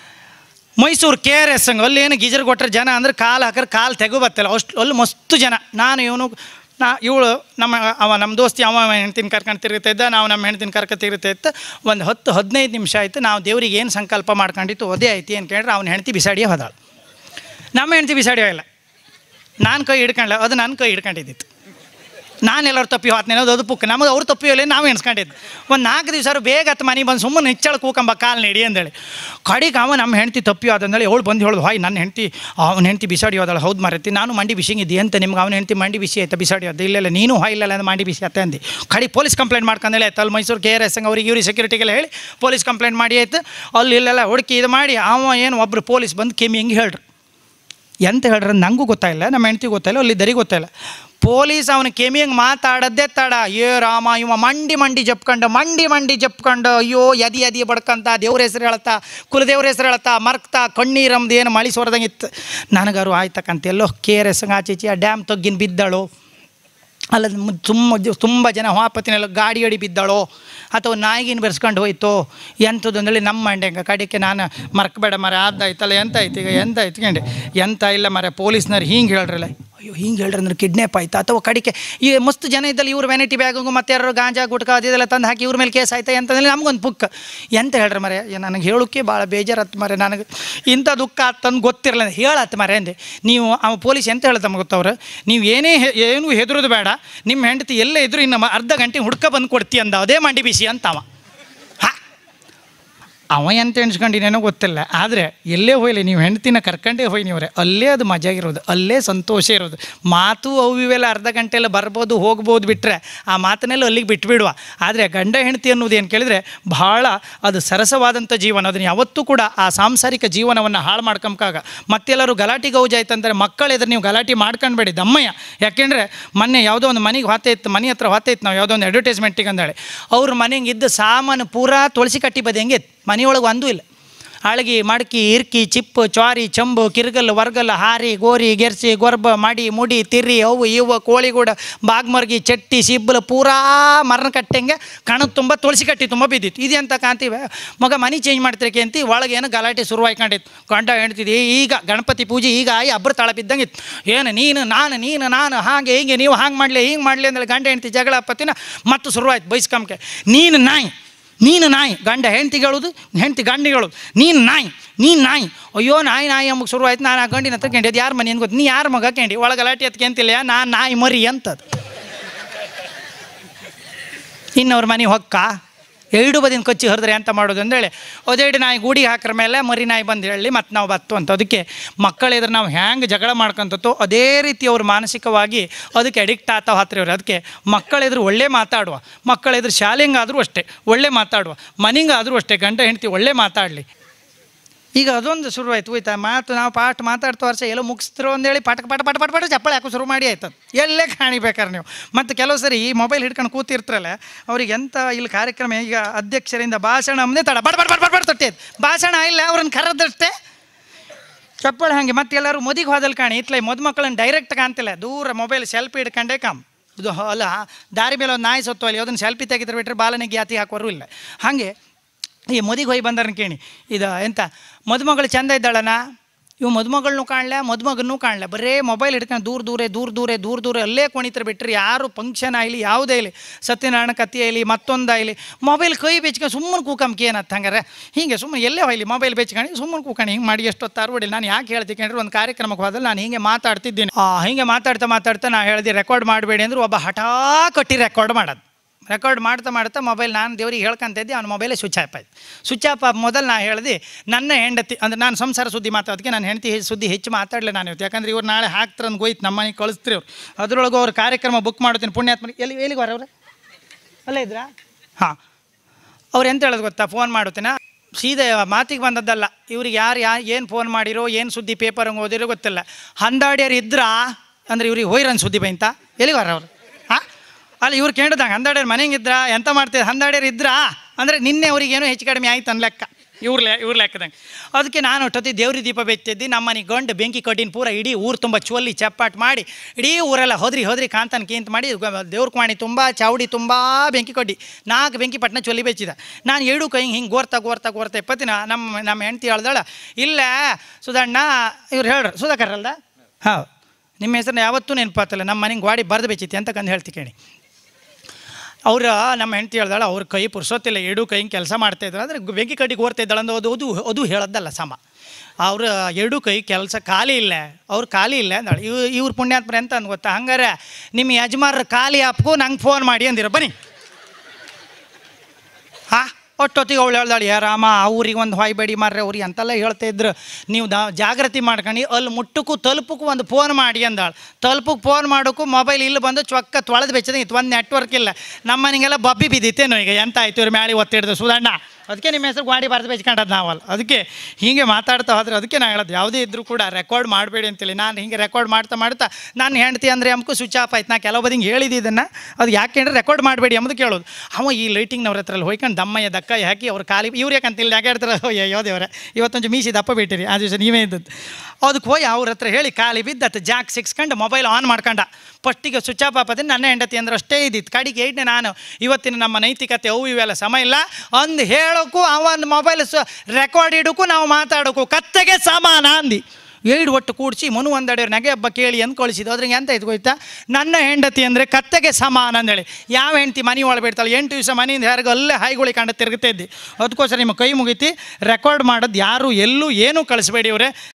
ಮೈಸೂರು ಕೆ ಆರ್ ಎಸ್ ಹಂಗೆ ಅಲ್ಲಿ ಏನು ಗಿಜರ್ ಕೊಟ್ಟರೆ ಜನ ಅಂದ್ರೆ ಕಾಲು ಹಾಕಿದ್ರೆ ಕಾಲು ತೆಗು ಬತ್ತಿಲ್ಲ ಅಷ್ಟು ಅಲ್ಲಿ ಮಸ್ತು ಜನ. ನಾನು ಇವನು ನಾ ಇವಳು ನಮ್ಮ ಅವ ನಮ್ಮ ದೋಸ್ತಿ ಅವ ಹೆಣ್ತಿನ ಕರ್ಕೊಂಡು ತಿರುಗ್ತಾ ಇದ್ದ ನಾವು ನಮ್ಮ ಹೆಣ್ತಿನ ಕರ್ಕ ತಿರುಗ್ತಾ ಇತ್ತು. ಒಂದು ಹತ್ತು ಹದಿನೈದು ನಿಮಿಷ ಆಯಿತು ನಾವು ದೇವ್ರಿಗೆ ಏನು ಸಂಕಲ್ಪ ಮಾಡ್ಕೊಂಡಿತ್ತು ಅದೇ ಆಯ್ತು ಏನು ಕೇಳ್ರೆ ಅವ್ನ ಹೆಣ್ತಿ ಬಿಸಾಡಿಯೇ ಹೋದಾಳು. ನಮ್ಮ ಹೆಣ್ತಿ ಬಿಸಾಡಿಯೋ ಇಲ್ಲ ನಾನು ಕೈ ಹಿಡ್ಕೊಂಡ್ಲ ಅದು ನನ್ನ ಕೈ ಹಿಡ್ಕೊಂಡಿದ್ದಿತ್ತು. ನಾನು ಎಲ್ಲರೂ ತಪ್ಪಿ ಹೋತ್ನೇನೋದು ಅದು ಪುಕ್ಕ ನಮಗೆ ಅವ್ರು ತಪ್ಪಿಯಲ್ಲೇ ನಾವು ಎಣ್ಸ್ಕೊಂಡಿದ್ದು. ಒಂದು ನಾಲ್ಕು ದಿವಸ ಅವ್ರು ಬೇಗ ಹತ್ತು ಮನೆ ಬಂದು ಸುಮ್ಮನೆ ನಿಚ್ಚಳ ಕೂಕಂಬ ಕಾಲು ನಡಿ ಅಂದೇಳಿ ಕಡೆಗೆ ಅವ ನಮ್ಮ ಹೆಂಡ್ತಿ ತಪ್ಪಿ ಹೋದಂದೇಳಿ ಅವಳು ಬಂದು ಹೇಳೋದು ಹಾಯ್ ನನ್ನ ಹೆಂಡ್ತಿ ಅವ್ನ ಹೆಂಡ್ತಿ ಬಿಸಾಡಿ ಹೋದಳು ಹೌದು ಮರತಿ ನಾನು ಮಂಡಿ ಬಿಸಿಂಗಿದ್ದಿ ಅಂತ ನಿಮ್ಗೆ ಅವ್ನ ಹೆಂಡ್ತಿ ಮಂಡಿ ಬಿಸಿ ಆಯ್ತಾ ಬಿಸಾಡಿ ಹೋದ ಇಲ್ಲೆಲ್ಲ ನೀನು ಹಾಯ್ ಇಲ್ಲ ಅಂದ್ರೆ ಮಂಡಿ ಬಿಸಿ ಆಯ್ತಾ ಅಂದು ಕಡೆ ಪೊಲೀಸ್ ಕಂಪ್ಲೇಂಟ್ ಮಾಡ್ಕೊಂಡೇಳಿ ಆಯ್ತು. ಅಲ್ಲಿ ಮೈಸೂರು ಕೆ ಆರ್ ಎಸ್ ಅವ್ರಿಗೆ ಇವ್ರಿಗೆ ಸೆಕ್ಯೂರಿಟಿಗೆಲ್ಲ ಹೇಳಿ ಪೊಲೀಸ್ ಕಂಪ್ಲೇಂಟ್ ಮಾಡಿ ಆಯ್ತು. ಅಲ್ಲಿ ಇಲ್ಲೆಲ್ಲ ಹುಡುಕಿ ಇದು ಮಾಡಿ ಅವ ಏನು ಒಬ್ಬರು ಪೊಲೀಸ್ ಬಂದು ಕೆಮ್ಮಿ ಹಿಂಗೆ ಹೇಳ್ರು ಎಂತ ಹೇಳ್ರ ನನಗೂ ಗೊತ್ತಾಯಿಲ್ಲ ನಮ್ಮ ಹೆಂಡ್ತಿಗೆ ಗೊತ್ತಾಯಿಲ್ಲ ಅಲ್ಲಿ ದರಿಗೆ ಗೊತ್ತಾಯಿಲ್ಲ. ಪೊಲೀಸ್ ಅವನು ಕೆಮಿಯಂಗೆ ಮಾತಾಡದ್ದೇ ತಡ ಏ ರಾಮ ಇವ ಮಂಡಿ ಮಂಡಿ ಜಪ್ಕೊಂಡು ಮಂಡಿ ಮಂಡಿ ಜಪ್ಕೊಂಡು ಅಯ್ಯೋ ಎದಿ ಎದಿ ಬಡ್ಕಂತ ದೇವ್ರ ಹೆಸ್ರು ಹೇಳ್ತಾ ಕುಲದೇವ್ರ ಹೆಸ್ರು ಹೇಳ್ತಾ ಮರ್ಕ್ತಾ ಕಣ್ಣೀರಮ್ದು ಏನು ಮಳಿ ಸೋರ್ದಂಗೆ ಇತ್ತು. ನನಗಾರು ಆಯ್ತಕ್ಕಂತ ಎಲ್ಲೋ ಕೆ ಆರ್ ಎಸ್ ಆಚೀಚಿ ಆ ಡ್ಯಾಮ್ ತಗ್ಗಿನ ಬಿದ್ದಳು ಅಲ್ಲ ತುಂಬ ತುಂಬ ಜನ ಹೊಪತ್ತಿನೆಲ್ಲ ಗಾಡಿ ಅಡಿ ಬಿದ್ದಾಳೋ ಅಥವಾ ನಾಯಿಗಿನ ಬೆರೆಸ್ಕೊಂಡು ಹೋಯ್ತು ಎಂಥದ್ದು ಅಂದೇಳಿ ನಮ್ಮ ಮಂಡ್ಯಂಗೆ ಕಡೆಗೆ ನಾನು ಮರ್ಕಬೇಡ ಮರ ಆದಾಯ್ತಲ್ಲ ಎಂತ ಆಯ್ತು ಈಗ ಎಂತ ಆಯ್ತ್ಕೊಂಡೆ ಎಂತ ಇಲ್ಲ ಮರ ಪೊಲೀಸ್ನವ್ರು ಹಿಂಗೆ ಹೇಳ್ರಲ್ಲ ಅಯ್ಯೋ ಹಿಂಗೆ ಹೇಳ್ರಿ ಅಂದ್ರೆ ಕಿಡ್ನ್ಯಾಪ್ ಆಯ್ತಾ ಅಥವಾ ಕಡಿಕೆ ಈ ಮಸ್ತ್ ಜನ ಇದ್ದಲ್ಲಿ ಇವ್ರು ವ್ಯಾನಿಟಿ ಬ್ಯಾಗು ಮತ್ತೆ ಯಾರು ಗಾಂಜಾ ಗುಟ್ಕಾ ಅದೆಲ್ಲ ತಂದು ಹಾಕಿ ಇವ್ರ ಮೇಲೆ ಕೇಸ್ ಆಯ್ತಾ ಅಂತಂದ್ರೆ ನಮ್ಗೊಂದು ಪುಕ್ ಎಂತ ಹೇಳ್ರಿ ಮರೆ ನನಗೆ ಹೇಳೋಕ್ಕೆ ಭಾಳ ಬೇಜಾರತ್ತು ಮರೆ ನನಗೆ ಇಂಥ ದುಃಖ ಆತಂದು ಗೊತ್ತಿರಲ್ಲ ಹೇಳತ್ತೆ ಮರೆ ಅಂದೆ ನೀವು ಅವ ಪೊಲೀಸ್ ಎಂತ ಹೇಳ್ತಮ್ಮ ಗೊತ್ತವ್ರು ನೀವು ಏನೇ ಏನೂ ಹೆದರೋದು ಬೇಡ ನಿಮ್ಮ ಹೆಂಡತಿ ಎಲ್ಲೇ ಇದ್ರು ಇನ್ನು ಅರ್ಧ ಗಂಟೆ ಹುಡ್ಕ ಬಂದು ಕೊಡ್ತಿ ಅಂದ ಅದೇ ಮಂಡಿ ಬಿಸಿ ಅಂತವ ಅವ ಎಂತ ಎಣ್ಸ್ಕೊಂಡಿನೇನೋ ಗೊತ್ತಿಲ್ಲ ಆದರೆ ಎಲ್ಲೇ ಹೋಯ್ಲಿ ನೀವು ಹೆಂಡ್ತಿನ ಕರ್ಕೊಂಡೇ ಹೋಯ್ ನೀವ್ರೆ ಅಲ್ಲೇ ಅದು ಮಜಾ ಇರೋದು ಅಲ್ಲೇ ಸಂತೋಷ ಇರೋದು ಮಾತು ಅವು ಇವೆಲ್ಲ ಅರ್ಧ ಗಂಟೆಲ್ಲ ಬರ್ಬೋದು ಹೋಗ್ಬೋದು ಬಿಟ್ಟರೆ ಆ ಮಾತನ್ನೆಲ್ಲ ಅಲ್ಲಿಗೆ ಬಿಟ್ಬಿಡುವ ಆದರೆ ಗಂಡ ಹೆಂಡತಿ ಅನ್ನೋದು ಏನು ಕೇಳಿದರೆ ಭಾಳ ಅದು ಸರಸವಾದಂಥ ಜೀವನ ಅದನ್ನು ಯಾವತ್ತೂ ಕೂಡ ಆ ಸಾಂಸಾರಿಕ ಜೀವನವನ್ನು ಹಾಳು ಮಾಡ್ಕೊಂಬಾಗ ಮತ್ತೆಲ್ಲರೂ ಗಲಾಟೆ ಗೌಜ್ ಆಯ್ತಂದರೆ ಮಕ್ಕಳಿದ್ರೆ ನೀವು ಗಲಾಟೆ ಮಾಡ್ಕೊಂಡ್ಬೇಡಿ ದಮ್ಮಯ್ಯ ಯಾಕೆಂದರೆ ಮೊನ್ನೆ ಯಾವುದೋ ಒಂದು ಮನೆಗೆ ಹೊತ್ತೆ ಇತ್ತು ಮನೆ ಹತ್ರ ಹೊತ್ತೆ ಇತ್ತು ನಾವು ಯಾವುದೋ ಒಂದು ಅಡ್ವರ್ಟೈಸ್ಮೆಂಟಿಗೆ ಅಂದಾಳೆ ಅವ್ರ ಮನೆಗೆ ಇದ್ದ ಸಾಮಾನು ಪೂರಾ ತುಳಸಿ ಕಟ್ಟಿ ಬದಿ ಹೆಂಗೆ ಮನೆಯೊಳಗೆ ಒಂದೂ ಇಲ್ಲ ಆಳ್ಗಿ ಮಡಕಿ ಇರ್ಕಿ ಚಿಪ್ಪು ಚ್ವಾರಿ ಚಂಬು ಕಿರ್ಗಲ್ ವರ್ಗಲ್ ಹಾರಿ ಗೋರಿ ಗೆರ್ಸಿ ಗೊರ್ಬ ಮಡಿ ಮುಡಿ ತಿರ್ರಿ ಅವು ಇವು ಕೋಳಿಗೂಡ ಬಾಗ್ಮರ್ಗಿ ಚಟ್ಟಿ ಸಿಬ್ಬಲು ಪೂರಾ ಮರನ ಕಟ್ಟಂಗೆ ಕಣದ ತುಂಬ ತುಳಸಿ ಕಟ್ಟಿ ತುಂಬ ಬಿದ್ದಿತ್ತು ಇದು ಅಂತ ಕಾಂತೀವಿ ಮಗ ಮನೆ ಚೇಂಜ್ ಮಾಡ್ತಿರಕ್ಕೆ ಅಂತ ಒಳಗೆ ಏನು ಗಲಾಟೆ ಶುರುವಾಯ್ಕೊಂಡಿತ್ತು ಗಂಡ ಹೇಳ್ತಿದ್ದೆ ಈಗ ಗಣಪತಿ ಪೂಜೆ ಈಗ ಆಯಿ ಅಬ್ಬರು ತಾಳ ಬಿದ್ದಂಗೆ ಇತ್ತು ಏನು ನೀನು ನಾನು ನೀನು ನಾನು ಹಾಗೆ ಹೀಗೆ ನೀವು ಹಾಗೆ ಮಾಡಲಿ ಹಿಂಗೆ ಮಾಡಲಿ ಅಂದೇಳಿ ಗಂಡ ಹೆಂಡ್ತಿ ಜಗಳ ಪತ್ತಿನ ಮತ್ತು ಶುರುವಾಯ್ತು ಬೈಸ್ಕೊಂಬಕ್ಕೆ ನೀನು ನಾಯಿ ನೀನು ನಾಯಿ ಗಂಡ ಹೆಂಡ್ತಿಗೆ ಹೇಳೋದು ಹೆಂಡ್ತಿ ಗಂಡಿಗೆ ಹೇಳೋದು ನೀನು ನಾಯಿ ನೀನು ನಾಯಿ ಅಯ್ಯೋ ನಾಯಿ ನಾಯಿ ಅಂಬಕ್ಕೆ ಶುರು ಆಯ್ತು ನಾನು ಆ ಗಂಡಿನ ಹತ್ರ ಕೇಳಿ ಅದು ಯಾರು ಮನೆ ಏನು ಗೊತ್ತು ನೀ ಯಾರು ಮಗ ಕೇಳಿ ಒಳಗೆ ಗಲಾಟೆ ಎತ್ಕೊಂತಿಲ್ಲ ನಾನು ನಾಯಿ ಮರಿ ಅಂತದ್ದು ಇನ್ನವ್ರ ಮನೆ ಹೊಕ್ಕ ಎರಡು ಬದಿನ ಕೊಚ್ಚಿ ಹರಿದ್ರೆ ಅಂತ ಮಾಡೋದು ಅಂದೇಳಿ ಒದೇಡು ನಾಯಿ ಗೂಡಿಗೆ ಹಾಕ್ರ ಮೇಲೆ ಮರಿ ನಾಯಿ ಬಂದು ಹೇಳಿ ಮತ್ತು ನಾವು ಬತ್ತು ಅಂತ ಅದಕ್ಕೆ ಮಕ್ಕಳಿದ್ರೆ ನಾವು ಹ್ಯಾಂಗೆ ಜಗಳ ಮಾಡ್ಕೊಂತೋ ಅದೇ ರೀತಿ ಅವ್ರು ಮಾನಸಿಕವಾಗಿ ಅದಕ್ಕೆ ಅಡಿಕ್ಟ್ ಆಗ್ತಾವ ಹತ್ತಿರ ಅವ್ರು ಅದಕ್ಕೆ ಮಕ್ಕಳಿದ್ರು ಒಳ್ಳೆ ಮಾತಾಡುವ ಮಕ್ಕಳಿದ್ರು ಶಾಲೆಂಗಾದರೂ ಅಷ್ಟೇ ಒಳ್ಳೆ ಮಾತಾಡುವ ಮನೆಗಾದರೂ ಅಷ್ಟೇ ಗಂಡ ಹೆಂಡ್ತಿ ಒಳ್ಳೆ ಮಾತಾಡಲಿ ಈಗ ಅದೊಂದು ಶುರುವಾಯ್ತು ಹೋಯ್ತಾ ಮಾತು ನಾವು ಪಾಠ ಮಾತಾಡ್ತಾ ವರ್ಷ ಎಲ್ಲೋ ಮುಗಿಸ್ತಿರೋ ಅಂದೇಳಿ ಪಾಠ ಪಾಠ ಪಾಠ ಪಾಠ ಪಾಠ ಚಪ್ಪಳೆ ಹಾಕೋ ಶುರು ಮಾಡಿ ಆಯ್ತದ ಎಲ್ಲೇ ಕಾಣಿಬೇಕಾರೆ ನೀವು ಮತ್ತು ಕೆಲವು ಸರಿ ಈ ಮೊಬೈಲ್ ಹಿಡ್ಕೊಂಡು ಕೂತಿರ್ತಾರಲ್ಲ ಅವ್ರಿಗೆ ಎಂಥ ಇಲ್ಲಿ ಕಾರ್ಯಕ್ರಮ ಈಗ ಅಧ್ಯಕ್ಷರಿಂದ ಭಾಷಣ ಮುಂದೆ ತಡ ಬಡ ಬಡ ಬಡ ಬಡ ಬಡ ತೊಟ್ಟೆ ಭಾಷಣ ಇಲ್ಲ ಅವ್ರನ್ನ ಕರೆದಷ್ಟೇ ಚಪ್ಪಳೆ ಹಾಗೆ ಮತ್ತೆ ಎಲ್ಲರೂ ಮದಿಗೆ ಹೋದಲ್ಲಿ ಕಾಣಿ ಇತ್ಲ ಮದುಮಕ್ಕಳನ್ನು ಡೈರೆಕ್ಟ್ ಕಾಣ್ತಿಲ್ಲ ದೂರ ಮೊಬೈಲ್ ಸೆಲ್ಫಿ ಹಿಡ್ಕೊಂಡೇ ಕಾಮ್ ಇದು ಅಲ್ಲ ದಾರಿ ಮೇಲೆ ಒಂದು ನಾಯಿ ಸತ್ತು ಅಲ್ಲಿ ಅದನ್ನು ಸೆಲ್ಫಿ ತೆಗಿದ್ರೆ ಬಿಟ್ಟರೆ ಬಾಲನಿಗೆ ಗ್ಯಾತಿ ಹಾಕೋರು ಇಲ್ಲ ಹಾಗೆ ಈ ಮದಿಗೆ ಹೋಗಿ ಬಂದಾರನ್ನ ಕೇಳಿ ಇದು ಎಂತ ಮದುಮಗಳು ಚೆಂದ ಇದ್ದಾಳನ ಇವು ಮದುಮಗಳನ್ನೂ ಕಾಣಲೆ ಮದುಮಗನ್ನೂ ಕಾಣಲೆ ಬರೇ ಮೊಬೈಲ್ ಹಿಡ್ಕೊಂಡು ದೂರ ದೂರ ದೂರ ದೂರ ದೂರ ದೂರ ಅಲ್ಲೇ ಕುಣಿತಾರೆ ಬಿಟ್ಟರೆ ಯಾರು ಫಂಕ್ಷನ್ ಆಗಲಿ ಯಾವುದೇ ಆಗಲಿ ಸತ್ಯನಾರಾಯಣ ಕತ್ತಿ ಆಗಲಿ ಮತ್ತೊಂದಾಗಲಿ ಮೊಬೈಲ್ ಕೈ ಬೆಚ್ಕೊಂಡು ಸುಮ್ಮನೆ ಕೂಕಂಬಕ್ಕೆ ಏನತ್ತ ಹಂಗಾರೆ ಹೀಗೆ ಸುಮ್ಮನೆ ಎಲ್ಲೇ ಹೋಗಲಿ ಮೊಬೈಲ್ ಬೆಚ್ಕೊಂಡು ಸುಮ್ಮನೆ ಕೂಕೊಂಡು ಹಿಂಗೆ ಮಾಡಿ ಎಷ್ಟೊತ್ತಾರು ಹೊಡಿಲ್ಲ ನಾನು ಯಾಕೆ ಹೇಳ್ತೀನಿ ಕೇಳಿದ್ರೆ ಒಂದು ಕಾರ್ಯಕ್ರಮಕ್ಕೆ ಹೋದಲ್ಲಿ ನಾನು ಹಿಂಗೆ ಮಾತಾಡ್ತಿದ್ದೀನಿ ಹಿಂಗೆ ಮಾತಾಡ್ತಾ ಮಾತಾಡ್ತಾ ನಾನು ಹೇಳ್ದೆ ರೆಕಾರ್ಡ್ ಮಾಡಬೇಡಿ ಅಂದ್ರೆ ಒಬ್ಬ ಹಠಾ ಕಟ್ಟಿ ರೆಕಾರ್ಡ್ ಮಾಡೋದು ರೆಕಾರ್ಡ್ ಮಾಡ್ತಾ ಮಾಡ್ತಾ ಮೊಬೈಲ್ ನಾನು ದೇವ್ರಿಗೆ ಹೇಳ್ಕೊಂತಿದ್ದೆ ಅವ್ನ ಮೊಬೈಲೇ ಸ್ವಿಚ್ ಆಫ್ ಆಯ್ತು ಸ್ವಿಚ್ ಆಫ್ ಮೊದಲು ನಾನು ಹೇಳಿದೆ ನನ್ನ ಹೆಂಡತಿ ಅಂದರೆ ನಾನು ಸಂಸಾರ ಸುದ್ದಿ ಮಾತಾಡೋದಕ್ಕೆ ನಾನು ಹೆಂಡತಿ ಸುದ್ದಿ ಹೆಚ್ಚು ಮಾತಾಡಲಿ ನಾನು ಇವತ್ತು ಯಾಕಂದ್ರೆ ಇವ್ರು ನಾಳೆ ಹಾಕ್ತಾರಂದು ಹೋಯ್ತು ನಮ್ಮ ಮನೆಗೆ ಕಳಿಸ್ತೀರಿ ಅವ್ರು ಅದ್ರೊಳಗೆ ಅವ್ರ ಕಾರ್ಯಕ್ರಮ ಬುಕ್ ಮಾಡ್ತೀನಿ ಪುಣ್ಯಾತ್ಮ ಎಲ್ಲಿ ಎಲ್ಲಿಗೆ ಬರೋವ್ರೆ ಅಲ್ಲೇ ಇದ್ರಾ ಹಾಂ ಅವ್ರು ಎಂತ ಹೇಳೋದು ಗೊತ್ತಾ ಫೋನ್ ಮಾಡುತ್ತೀನ ಸೀದಾ ಮಾತಿಗೆ ಬಂದದ್ದಲ್ಲ ಇವ್ರಿಗೆ ಯಾರು ಯಾ ಏನು ಫೋನ್ ಮಾಡಿರೋ ಏನು ಸುದ್ದಿ ಪೇಪರ್ ಹಂಗೆ ಓದಿರೋ ಗೊತ್ತಿಲ್ಲ ಹಂದಾಡ್ಯಾರು ಇದ್ರಾ ಅಂದರೆ ಇವ್ರಿಗೆ ಹೋಯ್ರನ್ ಸುದ್ದಿ ಬೈಂತ ಎಲ್ಲಿಗೆ ಬರೋರು ಹಾಂ ಅಲ್ಲಿ ಇವ್ರು ಕೇಳಿದಂಗೆ ಹಂದಾಡ್ಯಾರು ಮನೆಗಿದ್ರಾ ಎಂತ ಮಾಡ್ತಿದ್ರು ಹಂದಾಡ್ಯಾರು ಇದ್ರಾ ಅಂದರೆ ನಿನ್ನೆ ಅವ್ರಿಗೇನೋ ಹೆಚ್ಚು ಕಡಿಮೆ ಆಯ್ತು ಅನ್ ಲೆಕ್ಕ ಇವ್ರ ಲೆ ಇವ್ರ ಲೆಕ್ಕದಂಗೆ ಅದಕ್ಕೆ ನಾನು ಒಟ್ಟೊತ್ತಿ ದೇವ್ರ ದೀಪ ಬೆಚ್ಚಿದ್ದೆ ನಮ್ಮ ಮನೆ ಗಂಡು ಬೆಂಕಿ ಕಡ್ಡಿನ ಪೂರ ಇಡೀ ಊರು ತುಂಬ ಚೊಲ್ಲಿ ಚಪ್ಪಾಟ್ ಮಾಡಿ ಇಡೀ ಊರೆಲ್ಲ ಹೋದ್ರಿ ಹೋದ್ರಿ ಕಾಂತನ ಕೀಂತ ಮಾಡಿ ದೇವ್ರ ಕ್ವಾಣಿ ತುಂಬ ಚಾವಡಿ ತುಂಬ ಬೆಂಕಿ ಕಡ್ಡಿ ನಾಲ್ಕು ಬೆಂಕಿ ಪಟ್ಟಣ ಚೊಲ್ಲಿ ಬೆಚ್ಚಿದ ನಾನು ಎರಡು ಕೈ ಹಿಂಗೆ ಗೋರ್ತಾ ಗೋರ್ತಾ ಗೋರ್ತಾ ಇಪ್ಪತ್ತಿನ ನಮ್ಮ ನಮ್ಮ ಹೆಂಡ್ತಿ ಹೇಳ್ದಾಳ ಇಲ್ಲ ಸುಧಣ್ಣ ಇವ್ರು ಹೇಳ್ರು ಸುಧಾಕರಲ್ದ ಹಾಂ ನಿಮ್ಮ ಹೆಸರನ್ನ ಯಾವತ್ತೂ ನೆನಪಾತಲ್ಲ ನಮ್ಮ ಮನೆಗೆ ಗಾಡಿ ಬರ್ದು ಬೆಚ್ಚಿತಿ ಅಂತ ಕಂಡು ಹೇಳ್ತಿ ಕೇಳಿ ಅವ್ರ ನಮ್ಮ ಹೆಂಡ್ತಿ ಹೇಳ್ದಾಳೆ ಅವ್ರ ಕೈ ಪುರ್ಸೋತಿಲ್ಲ ಎರಡು ಕೈ ಕೆಲಸ ಮಾಡ್ತಾಯಿದ್ರು ಅಂದರೆ ಬೆಂಕಿ ಕಡ್ಡಿಗೆ ಓರ್ತಾ ಇದ್ದಾಳೆ ಅಂದ್ರೆ ಅದು ಅದು ಅದು ಹೇಳೋದಲ್ಲ ಸಮ ಅವ್ರ ಎರಡು ಕೈ ಕೆಲಸ ಖಾಲಿ ಇಲ್ಲ ಅವ್ರು ಖಾಲಿ ಇಲ್ಲ ಅಂದಾಳೆ ಇವ್ ಇವ್ರ ಪುಣ್ಯಾತ್ಮರ ಅಂತ ಅಂದು ಗೊತ್ತಾ ಹಂಗಾರೆ ನಿಮ್ಮ ಯಜಮಾನ್ರ ಖಾಲಿ ಆಪ್ಗೂ ನಂಗೆ ಫೋನ್ ಮಾಡಿ ಅಂದಿರ ಬನ್ನಿ ಹಾಂ ಒಟ್ಟೊತ್ತಿಗೆ ಅವಳು ಹೇಳ್ದಾಳೆ ಯಾ ರಾಮ ಅವ್ರಿಗೆ ಒಂದು ಹೊಯ್ಬೇಡಿ ಮಾರ್ರೆ ಅವ್ರಿಗೆ ಅಂತೆಲ್ಲ ಹೇಳ್ತಾ ಇದ್ರು ನೀವು ದ ಜಾಗೃತಿ ಮಾಡ್ಕೊಂಡು ಅಲ್ಲಿ ಮುಟ್ಟಕ್ಕೂ ತಲುಪಕ್ಕೂ ಒಂದು ಫೋನ್ ಮಾಡಿ ಅಂದಾಳು ತಲುಪಕ್ಕೆ ಫೋನ್ ಮಾಡೋಕ್ಕೂ ಮೊಬೈಲ್ ಇಲ್ಲಿ ಬಂದು ಚೊಕ್ಕ ತೊಳೆದು ಬೆಚ್ಚದ ಇತ್ತು ಒಂದು ನೆಟ್ವರ್ಕ್ ಇಲ್ಲ ನಮ್ಮ ಮನೆಗೆಲ್ಲ ಬಬ್ಬಿ ಬಿದ್ದಿತ್ತೇನೋ ಈಗ ಎಂತ ಆಯ್ತು ಇವ್ರು ಮ್ಯಾಳಿ ಒತ್ತಿಡ್ದು ಸುಧಣ್ಣ ಅದಕ್ಕೆ ನಿಮ್ಮ ಹೆಸರು ಗಾಡಿ ಬರ್ದು ಬೆಚ್ಕೊಂಡದ್ದು ನಾವಲ್ಲ ಅದಕ್ಕೆ ಹೀಗೆ ಮಾತಾಡ್ತಾ ಹೋದ್ರೆ ಅದಕ್ಕೆ ನಾನು ಹೇಳೋದು ಯಾವುದೇ ಇದ್ದರೂ ಕೂಡ ರೆಕಾರ್ಡ್ ಮಾಡಬೇಡಿ ಅಂತೇಳಿ ನಾನು ಹಿಂಗೆ ರೆಕಾರ್ಡ್ ಮಾಡ್ತಾ ಮಾಡ್ತಾ ನಾನು ಹೆಂಡ್ತಿ ಅಂದರೆ ಅಮ್ಕು ಸ್ವಿಚ್ ಆಫ್ ಆಯ್ತು ನಾ ಕೆಲವು ಬದಿಂಗೆ ಹೇಳಿದ್ದು ಇದನ್ನು ಅದು ಯಾಕೆ ಹೇಳಿದ್ರೆ ರೆಕಾರ್ಡ್ ಮಾಡಬೇಡಿ ಎಂಬುದು ಕೇಳೋದು ಅವ ಈ ಲೈಟಿಂಗ್ನವ್ರ ಹತ್ರ ಹೋಯ್ಕೊಂಡು ದಮ್ಮಯ್ಯ ದಕ್ಕ ಹಾಕಿ ಅವ್ರು ಖಾಲಿ ಇವ್ರು ಯಾಕಂತ ಇಲ್ಲಿ ಯಾಕೆ ಹೇಳ್ತಾರೆ ಅಯ್ಯೋ ದೇವರೇ ಇವತ್ತೊಂದು ಮೀಸಿ ದಪ್ಪ ಬಿಟ್ಟಿರಿ ಆ ದಿವಸ ನೀವೇ ಇದ್ದದ್ದು ಅದಕ್ಕೆ ಹೋಗಿ ಅವ್ರ ಹತ್ರ ಹೇಳಿ ಖಾಲಿ ಬಿದ್ದತ್ತು ಜಾಕ್ ಸಿಕ್ಸ್ಕೊಂಡು ಮೊಬೈಲ್ ಆನ್ ಮಾಡ್ಕೊಂಡ ಫಸ್ಟಿಗೆ ಸ್ವಿಚ್ ಆಫ್ ಆಪತ್ತೆ ನನ್ನ ಹೆಂಡತಿ ಅಂದ್ರೆ ಅಷ್ಟೇ ಇದ್ದಿತ್ತು ಕಡೆಗೆ ಏಟ್ನೆ ನಾನು ಇವತ್ತಿನ ನಮ್ಮ ನೈತಿಕತೆ ಅವು ಇವೆಲ್ಲ ಸಮ ಇಲ್ಲ ಅಂದು ಹೇಳೋಕ್ಕೂ ಅವನ ಮೊಬೈಲ್ ಸ ರೆಕಾರ್ಡ್ ಇಡೋಕ್ಕೂ ನಾವು ಮಾತಾಡೋಕ್ಕೂ ಕತ್ತೆಗೆ ಸಮಾನ ಅಂದು ಏಳು ಒಟ್ಟು ಕೂಡಿಸಿ ಮನು ಒಂದೆಡೆಯವ್ರು ನಗೆ ಹಬ್ಬ ಕೇಳಿ ಅಂತ ಕಳಿಸಿದ್ದು. ಅದ್ರಿಗೆ ಎಂತ ಇದು ಗೊತ್ತಾ, ನನ್ನ ಹೆಂಡತಿ ಅಂದರೆ ಕತ್ತೆಗೆ ಸಮಾನ ಅಂದೇಳಿ. ಯಾವ ಹೆಂಡತಿ ಮನೆ ಒಳಗೆ ಬಿಡ್ತಾಳೆ, ಎಂಟು ದಿವಸ ಮನೆಯಿಂದ ಯಾರಿಗೂ ಅಲ್ಲೇ ಹಾಯ್ಗುಳಿ ಕಂಡು ತಿರುಗುತ್ತಾ ಇದ್ದಿ. ಅದಕ್ಕೋಸ್ಕರ ನಿಮ್ಮ ಕೈ ಮುಗಿತಿ ರೆಕಾರ್ಡ್ ಮಾಡೋದು ಯಾರು ಎಲ್ಲೂ ಏನೂ ಕಳಿಸ್ಬೇಡಿ ಇವರೇ.